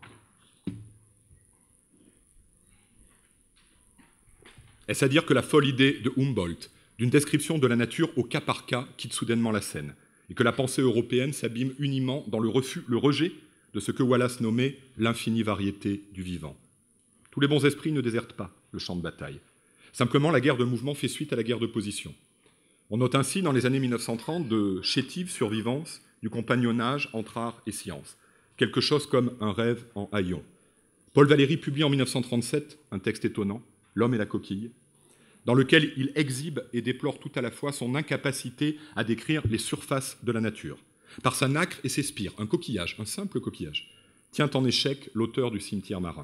Est-ce à dire que la folle idée de Humboldt, d'une description de la nature au cas par cas, quitte soudainement la scène, et que la pensée européenne s'abîme uniment dans le rejet de ce que Wallace nommait l'infinie variété du vivant? Tous les bons esprits ne désertent pas le champ de bataille. Simplement, la guerre de mouvement fait suite à la guerre de position. On note ainsi, dans les années 1930, de chétives survivances du compagnonnage entre art et science, quelque chose comme un rêve en haillons. Paul Valéry publie en 1937 un texte étonnant, L'homme et la coquille, dans lequel il exhibe et déplore tout à la fois son incapacité à décrire les surfaces de la nature. Par sa nacre et ses spires, un coquillage, un simple coquillage, tient en échec l'auteur du cimetière marin.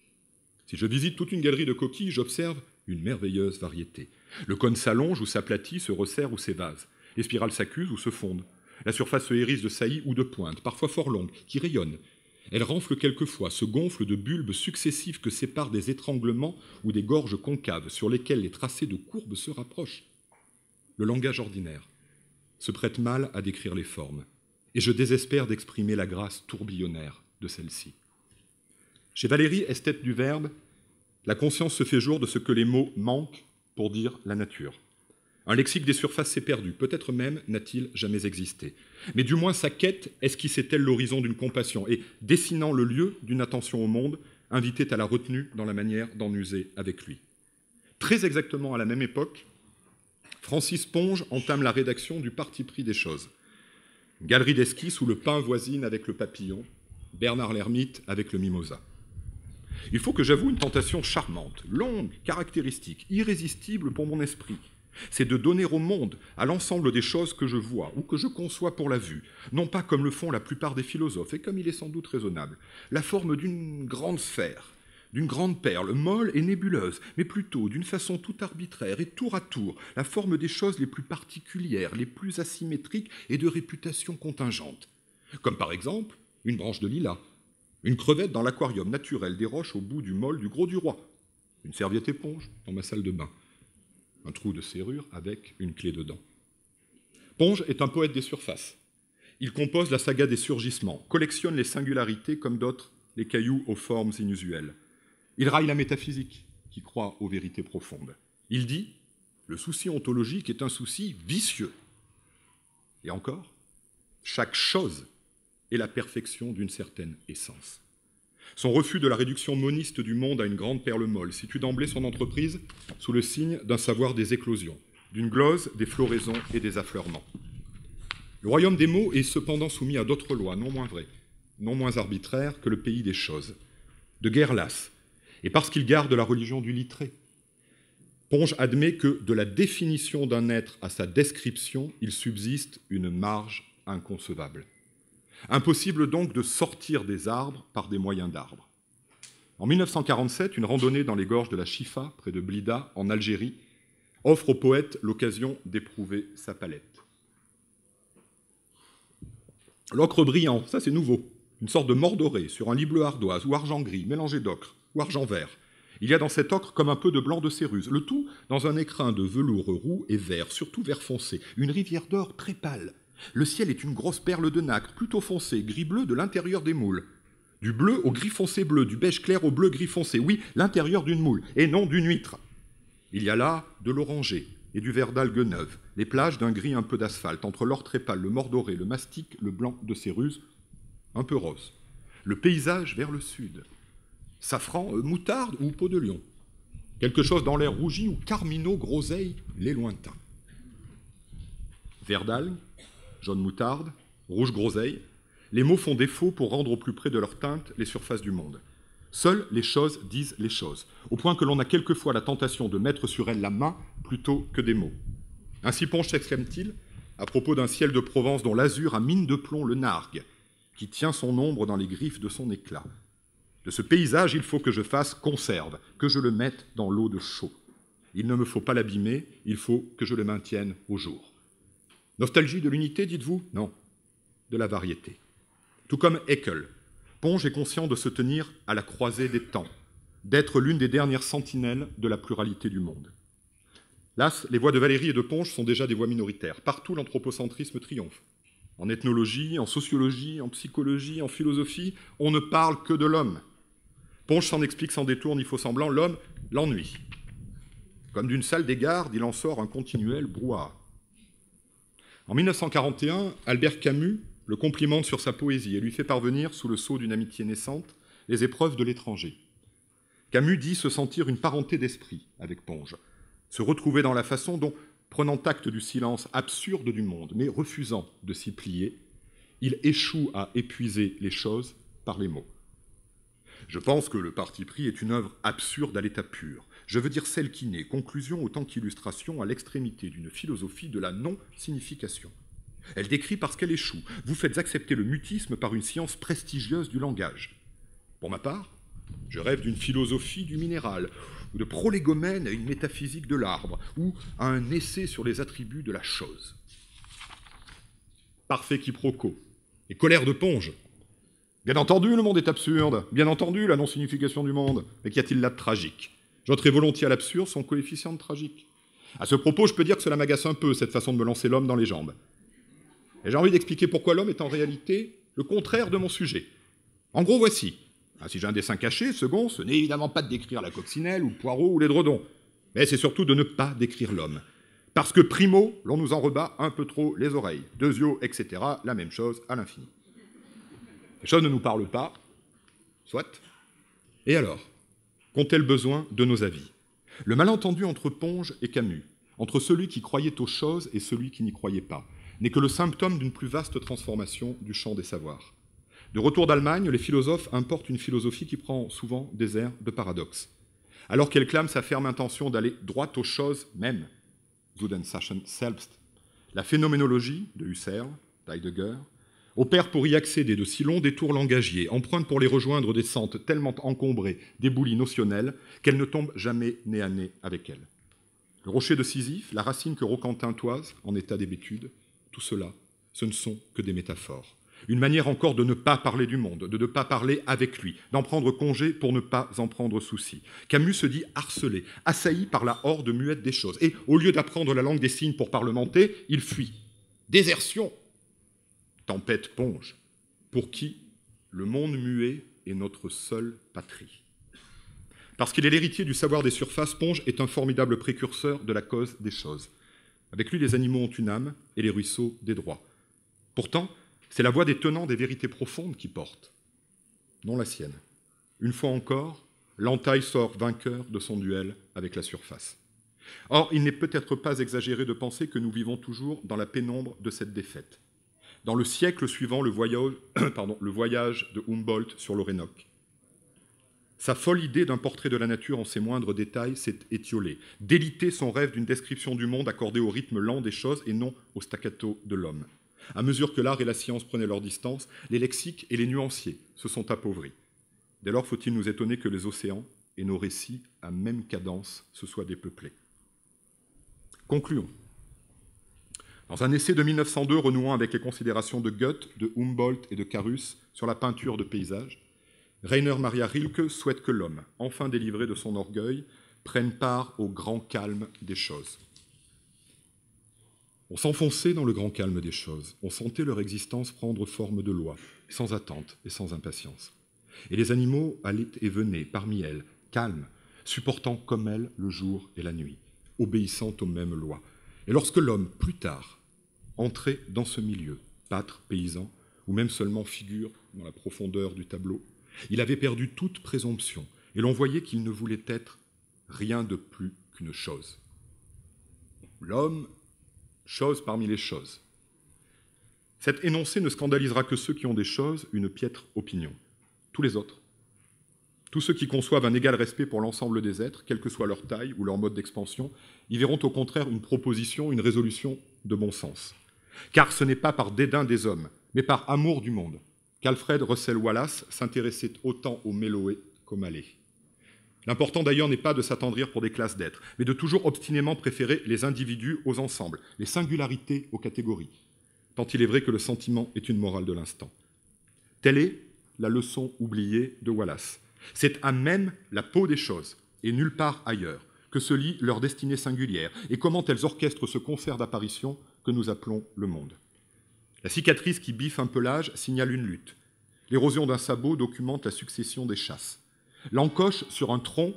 Si je visite toute une galerie de coquilles, j'observe une merveilleuse variété. Le cône s'allonge ou s'aplatit, se resserre ou s'évase. Les spirales s'accusent ou se fondent. La surface se hérisse de saillies ou de pointes, parfois fort longues, qui rayonnent. Elle renfle quelquefois, se gonfle de bulbes successifs que séparent des étranglements ou des gorges concaves sur lesquelles les tracés de courbes se rapprochent. Le langage ordinaire se prête mal à décrire les formes, et je désespère d'exprimer la grâce tourbillonnaire de celle-ci. Chez Valéry, esthète du verbe, la conscience se fait jour de ce que les mots manquent pour dire la nature. Un lexique des surfaces s'est perdu, peut-être même n'a-t-il jamais existé. Mais du moins sa quête esquissait-elle l'horizon d'une compassion et, dessinant le lieu d'une attention au monde, invitait à la retenue dans la manière d'en user avec lui. Très exactement à la même époque, Francis Ponge entame la rédaction du Parti pris des choses. Galerie d'esquisses où le pin voisine avec le papillon, Bernard l'ermite avec le mimosa. Il faut que j'avoue une tentation charmante, longue, caractéristique, irrésistible pour mon esprit. C'est de donner au monde, à l'ensemble des choses que je vois ou que je conçois pour la vue, non pas comme le font la plupart des philosophes, et comme il est sans doute raisonnable, la forme d'une grande sphère, d'une grande perle, molle et nébuleuse, mais plutôt d'une façon tout arbitraire et tour à tour, la forme des choses les plus particulières, les plus asymétriques et de réputation contingente. Comme par exemple une branche de lilas, une crevette dans l'aquarium naturel des roches au bout du môle du Gros du Roi, une serviette éponge dans ma salle de bain, un trou de serrure avec une clé dedans. Ponge est un poète des surfaces. Il compose la saga des surgissements, collectionne les singularités comme d'autres, les cailloux aux formes inusuelles. Il raille la métaphysique, qui croit aux vérités profondes. Il dit « Le souci ontologique est un souci vicieux. » Et encore, chaque chose est la perfection d'une certaine essence. Son refus de la réduction moniste du monde à une grande perle molle situe d'emblée son entreprise sous le signe d'un savoir des éclosions, d'une glose, des floraisons et des affleurements. Le royaume des mots est cependant soumis à d'autres lois, non moins vraies, non moins arbitraires que le pays des choses, de guerre lasse, et parce qu'il garde la religion du littré. Ponge admet que de la définition d'un être à sa description, il subsiste une marge inconcevable. Impossible donc de sortir des arbres par des moyens d'arbres. En 1947, une randonnée dans les gorges de la Chifa, près de Blida, en Algérie, offre au poète l'occasion d'éprouver sa palette. L'ocre brillant, ça c'est nouveau, une sorte de mordoré sur un lit bleu ardoise ou argent gris, mélangé d'ocre ou argent vert. Il y a dans cet ocre comme un peu de blanc de céruse, le tout dans un écrin de velours roux et vert, surtout vert foncé, une rivière d'or très pâle. Le ciel est une grosse perle de nacre, plutôt foncée, gris-bleu de l'intérieur des moules. Du bleu au gris foncé bleu, du beige clair au bleu gris foncé. Oui, l'intérieur d'une moule, et non d'une huître. Il y a là de l'oranger et du vert d'algue neuve, les plages d'un gris un peu d'asphalte, entre l'or très pâle, le mordoré, le mastic, le blanc de céruse, un peu rose. Le paysage vers le sud. Safran, moutarde ou peau de lion. Quelque chose dans l'air rougi ou carmino, groseille, les lointains. Vert d'algue, jaune moutarde, rouge groseille, les mots font défaut pour rendre au plus près de leur teinte les surfaces du monde. Seules les choses disent les choses, au point que l'on a quelquefois la tentation de mettre sur elles la main plutôt que des mots. Ainsi Ponge s'exprime-t-il à propos d'un ciel de Provence dont l'azur à mine de plomb le nargue, qui tient son ombre dans les griffes de son éclat. De ce paysage, il faut que je fasse conserve, que je le mette dans l'eau de chaux. Il ne me faut pas l'abîmer, il faut que je le maintienne au jour. Nostalgie de l'unité, dites-vous? Non, de la variété. Tout comme Haeckel, Ponge est conscient de se tenir à la croisée des temps, d'être l'une des dernières sentinelles de la pluralité du monde. Las, les voix de Valéry et de Ponge sont déjà des voix minoritaires. Partout, l'anthropocentrisme triomphe. En ethnologie, en sociologie, en psychologie, en philosophie, on ne parle que de l'homme. Ponge s'en explique sans détour ni faux semblant, l'homme l'ennuie. Comme d'une salle des gardes, il en sort un continuel brouhaha. En 1941, Albert Camus le complimente sur sa poésie et lui fait parvenir, sous le sceau d'une amitié naissante, les épreuves de l'étranger. Camus dit se sentir une parenté d'esprit avec Ponge, se retrouver dans la façon dont, prenant acte du silence absurde du monde, mais refusant de s'y plier, il échoue à épuiser les choses par les mots. Je pense que le parti pris est une œuvre absurde à l'état pur. Je veux dire celle qui naît, conclusion autant qu'illustration, à l'extrémité d'une philosophie de la non-signification. Elle décrit parce qu'elle échoue. Vous faites accepter le mutisme par une science prestigieuse du langage. Pour ma part, je rêve d'une philosophie du minéral, ou de prolégomène à une métaphysique de l'arbre, ou à un essai sur les attributs de la chose. Parfait quiproquo. Et colère de Ponge. Bien entendu, le monde est absurde. Bien entendu, la non-signification du monde. Mais qu'y a-t-il là de tragique? J'ôterai volontiers à l'absurde son coefficient de tragique. À ce propos, je peux dire que cela m'agace un peu, cette façon de me lancer l'homme dans les jambes. Et j'ai envie d'expliquer pourquoi l'homme est en réalité le contraire de mon sujet. En gros, voici. Si j'ai un dessin caché, second, ce n'est évidemment pas de décrire la coccinelle, ou le poireau, ou l'édredon. Mais c'est surtout de ne pas décrire l'homme. Parce que, primo, l'on nous en rebat un peu trop les oreilles. Deux yeux, etc., la même chose à l'infini. Les choses ne nous parlent pas, soit. Et alors, qu'ont-elles besoin de nos avis? Le malentendu entre Ponge et Camus, entre celui qui croyait aux choses et celui qui n'y croyait pas, n'est que le symptôme d'une plus vaste transformation du champ des savoirs. De retour d'Allemagne, les philosophes importent une philosophie qui prend souvent des airs de paradoxe. Alors qu'elle clame sa ferme intention d'aller droit aux choses mêmes, Zudensachen selbst, la phénoménologie de Husserl, d'Heidegger, opère pour y accéder de si longs détours langagiers, emprunte pour les rejoindre des sentes tellement encombrées d'éboulis notionnels qu'elles ne tombent jamais nez à nez avec elles. Le rocher de Sisyphe, la racine que Roquentin toise en état d'hébétude, tout cela, ce ne sont que des métaphores. Une manière encore de ne pas parler du monde, de ne pas parler avec lui, d'en prendre congé pour ne pas en prendre souci. Camus se dit harcelé, assailli par la horde muette des choses. Et au lieu d'apprendre la langue des signes pour parlementer, il fuit, Désertion. Tempête Ponge, pour qui le monde muet est notre seule patrie. Parce qu'il est l'héritier du savoir des surfaces, Ponge est un formidable précurseur de la cause des choses. Avec lui, les animaux ont une âme et les ruisseaux des droits. Pourtant, c'est la voix des tenants des vérités profondes qui porte, non la sienne. Une fois encore, l'entaille sort vainqueur de son duel avec la surface. Or, il n'est peut-être pas exagéré de penser que nous vivons toujours dans la pénombre de cette défaite. Dans le siècle suivant le voyage de Humboldt sur l'Orénoque, sa folle idée d'un portrait de la nature en ses moindres détails s'est étiolée, délité son rêve d'une description du monde accordée au rythme lent des choses et non au staccato de l'homme. À mesure que l'art et la science prenaient leur distance, les lexiques et les nuanciers se sont appauvris. Dès lors, faut-il nous étonner que les océans et nos récits, à même cadence, se soient dépeuplés. Concluons. Dans un essai de 1902 renouant avec les considérations de Goethe, de Humboldt et de Carus sur la peinture de paysage, Rainer Maria Rilke souhaite que l'homme, enfin délivré de son orgueil, prenne part au grand calme des choses. On s'enfonçait dans le grand calme des choses, on sentait leur existence prendre forme de loi, sans attente et sans impatience. Et les animaux allaient et venaient parmi elles, calmes, supportant comme elles le jour et la nuit, obéissant aux mêmes lois. Et lorsque l'homme, plus tard, entrait dans ce milieu, pâtre, paysan, ou même seulement figure dans la profondeur du tableau, il avait perdu toute présomption, et l'on voyait qu'il ne voulait être rien de plus qu'une chose. L'homme, chose parmi les choses. Cet énoncé ne scandalisera que ceux qui ont des choses une piètre opinion. Tous les autres, tous ceux qui conçoivent un égal respect pour l'ensemble des êtres, quelle que soit leur taille ou leur mode d'expansion, y verront au contraire une proposition, une résolution de bon sens. Car ce n'est pas par dédain des hommes, mais par amour du monde, qu'Alfred Russel Wallace s'intéressait autant aux Méloé qu'aux Malais. L'important d'ailleurs n'est pas de s'attendrir pour des classes d'êtres, mais de toujours obstinément préférer les individus aux ensembles, les singularités aux catégories, tant il est vrai que le sentiment est une morale de l'instant. Telle est la leçon oubliée de Wallace. C'est à même la peau des choses, et nulle part ailleurs, que se lie leur destinée singulière, et comment elles orchestrent ce concert d'apparitions que nous appelons le monde. La cicatrice qui biffe un pelage signale une lutte. L'érosion d'un sabot documente la succession des chasses. L'encoche sur un tronc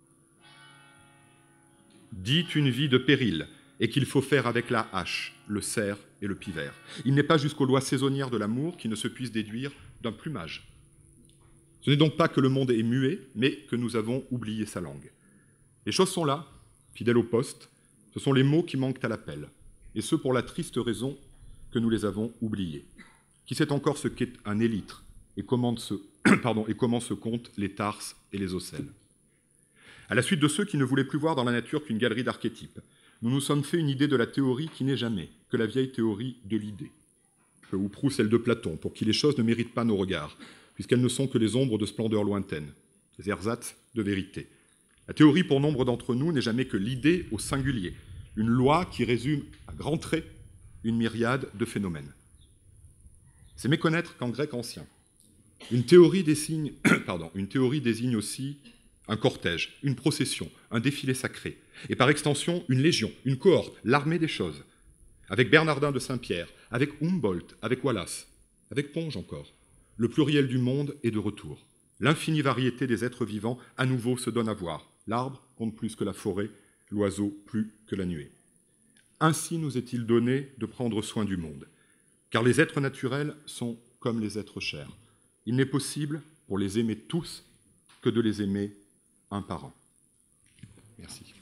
dit une vie de péril, et qu'il faut faire avec la hache, le cerf et le pivert. Il n'est pas jusqu'aux lois saisonnières de l'amour qui ne se puissent déduire d'un plumage. Ce n'est donc pas que le monde est muet, mais que nous avons oublié sa langue. Les choses sont là, fidèles au poste, ce sont les mots qui manquent à l'appel, et ce pour la triste raison que nous les avons oubliés. Qui sait encore ce qu'est un élytre, et comment se comptent les tarses et les ocelles. À la suite de ceux qui ne voulaient plus voir dans la nature qu'une galerie d'archétypes, nous nous sommes fait une idée de la théorie qui n'est jamais que la vieille théorie de l'idée, peu ou prou celle de Platon, pour qui les choses ne méritent pas nos regards, puisqu'elles ne sont que les ombres de splendeur lointaine, des ersatz de vérité. La théorie, pour nombre d'entre nous, n'est jamais que l'idée au singulier, une loi qui résume à grands traits une myriade de phénomènes. C'est méconnaître qu'en grec ancien, une théorie désigne aussi un cortège, une procession, un défilé sacré, et par extension une légion, une cohorte, l'armée des choses, avec Bernardin de Saint-Pierre, avec Humboldt, avec Wallace, avec Ponge encore. Le pluriel du monde est de retour. L'infinie variété des êtres vivants à nouveau se donne à voir. L'arbre compte plus que la forêt, l'oiseau plus que la nuée. Ainsi nous est-il donné de prendre soin du monde, car les êtres naturels sont comme les êtres chers. Il n'est possible, pour les aimer tous, que de les aimer un par un. Merci.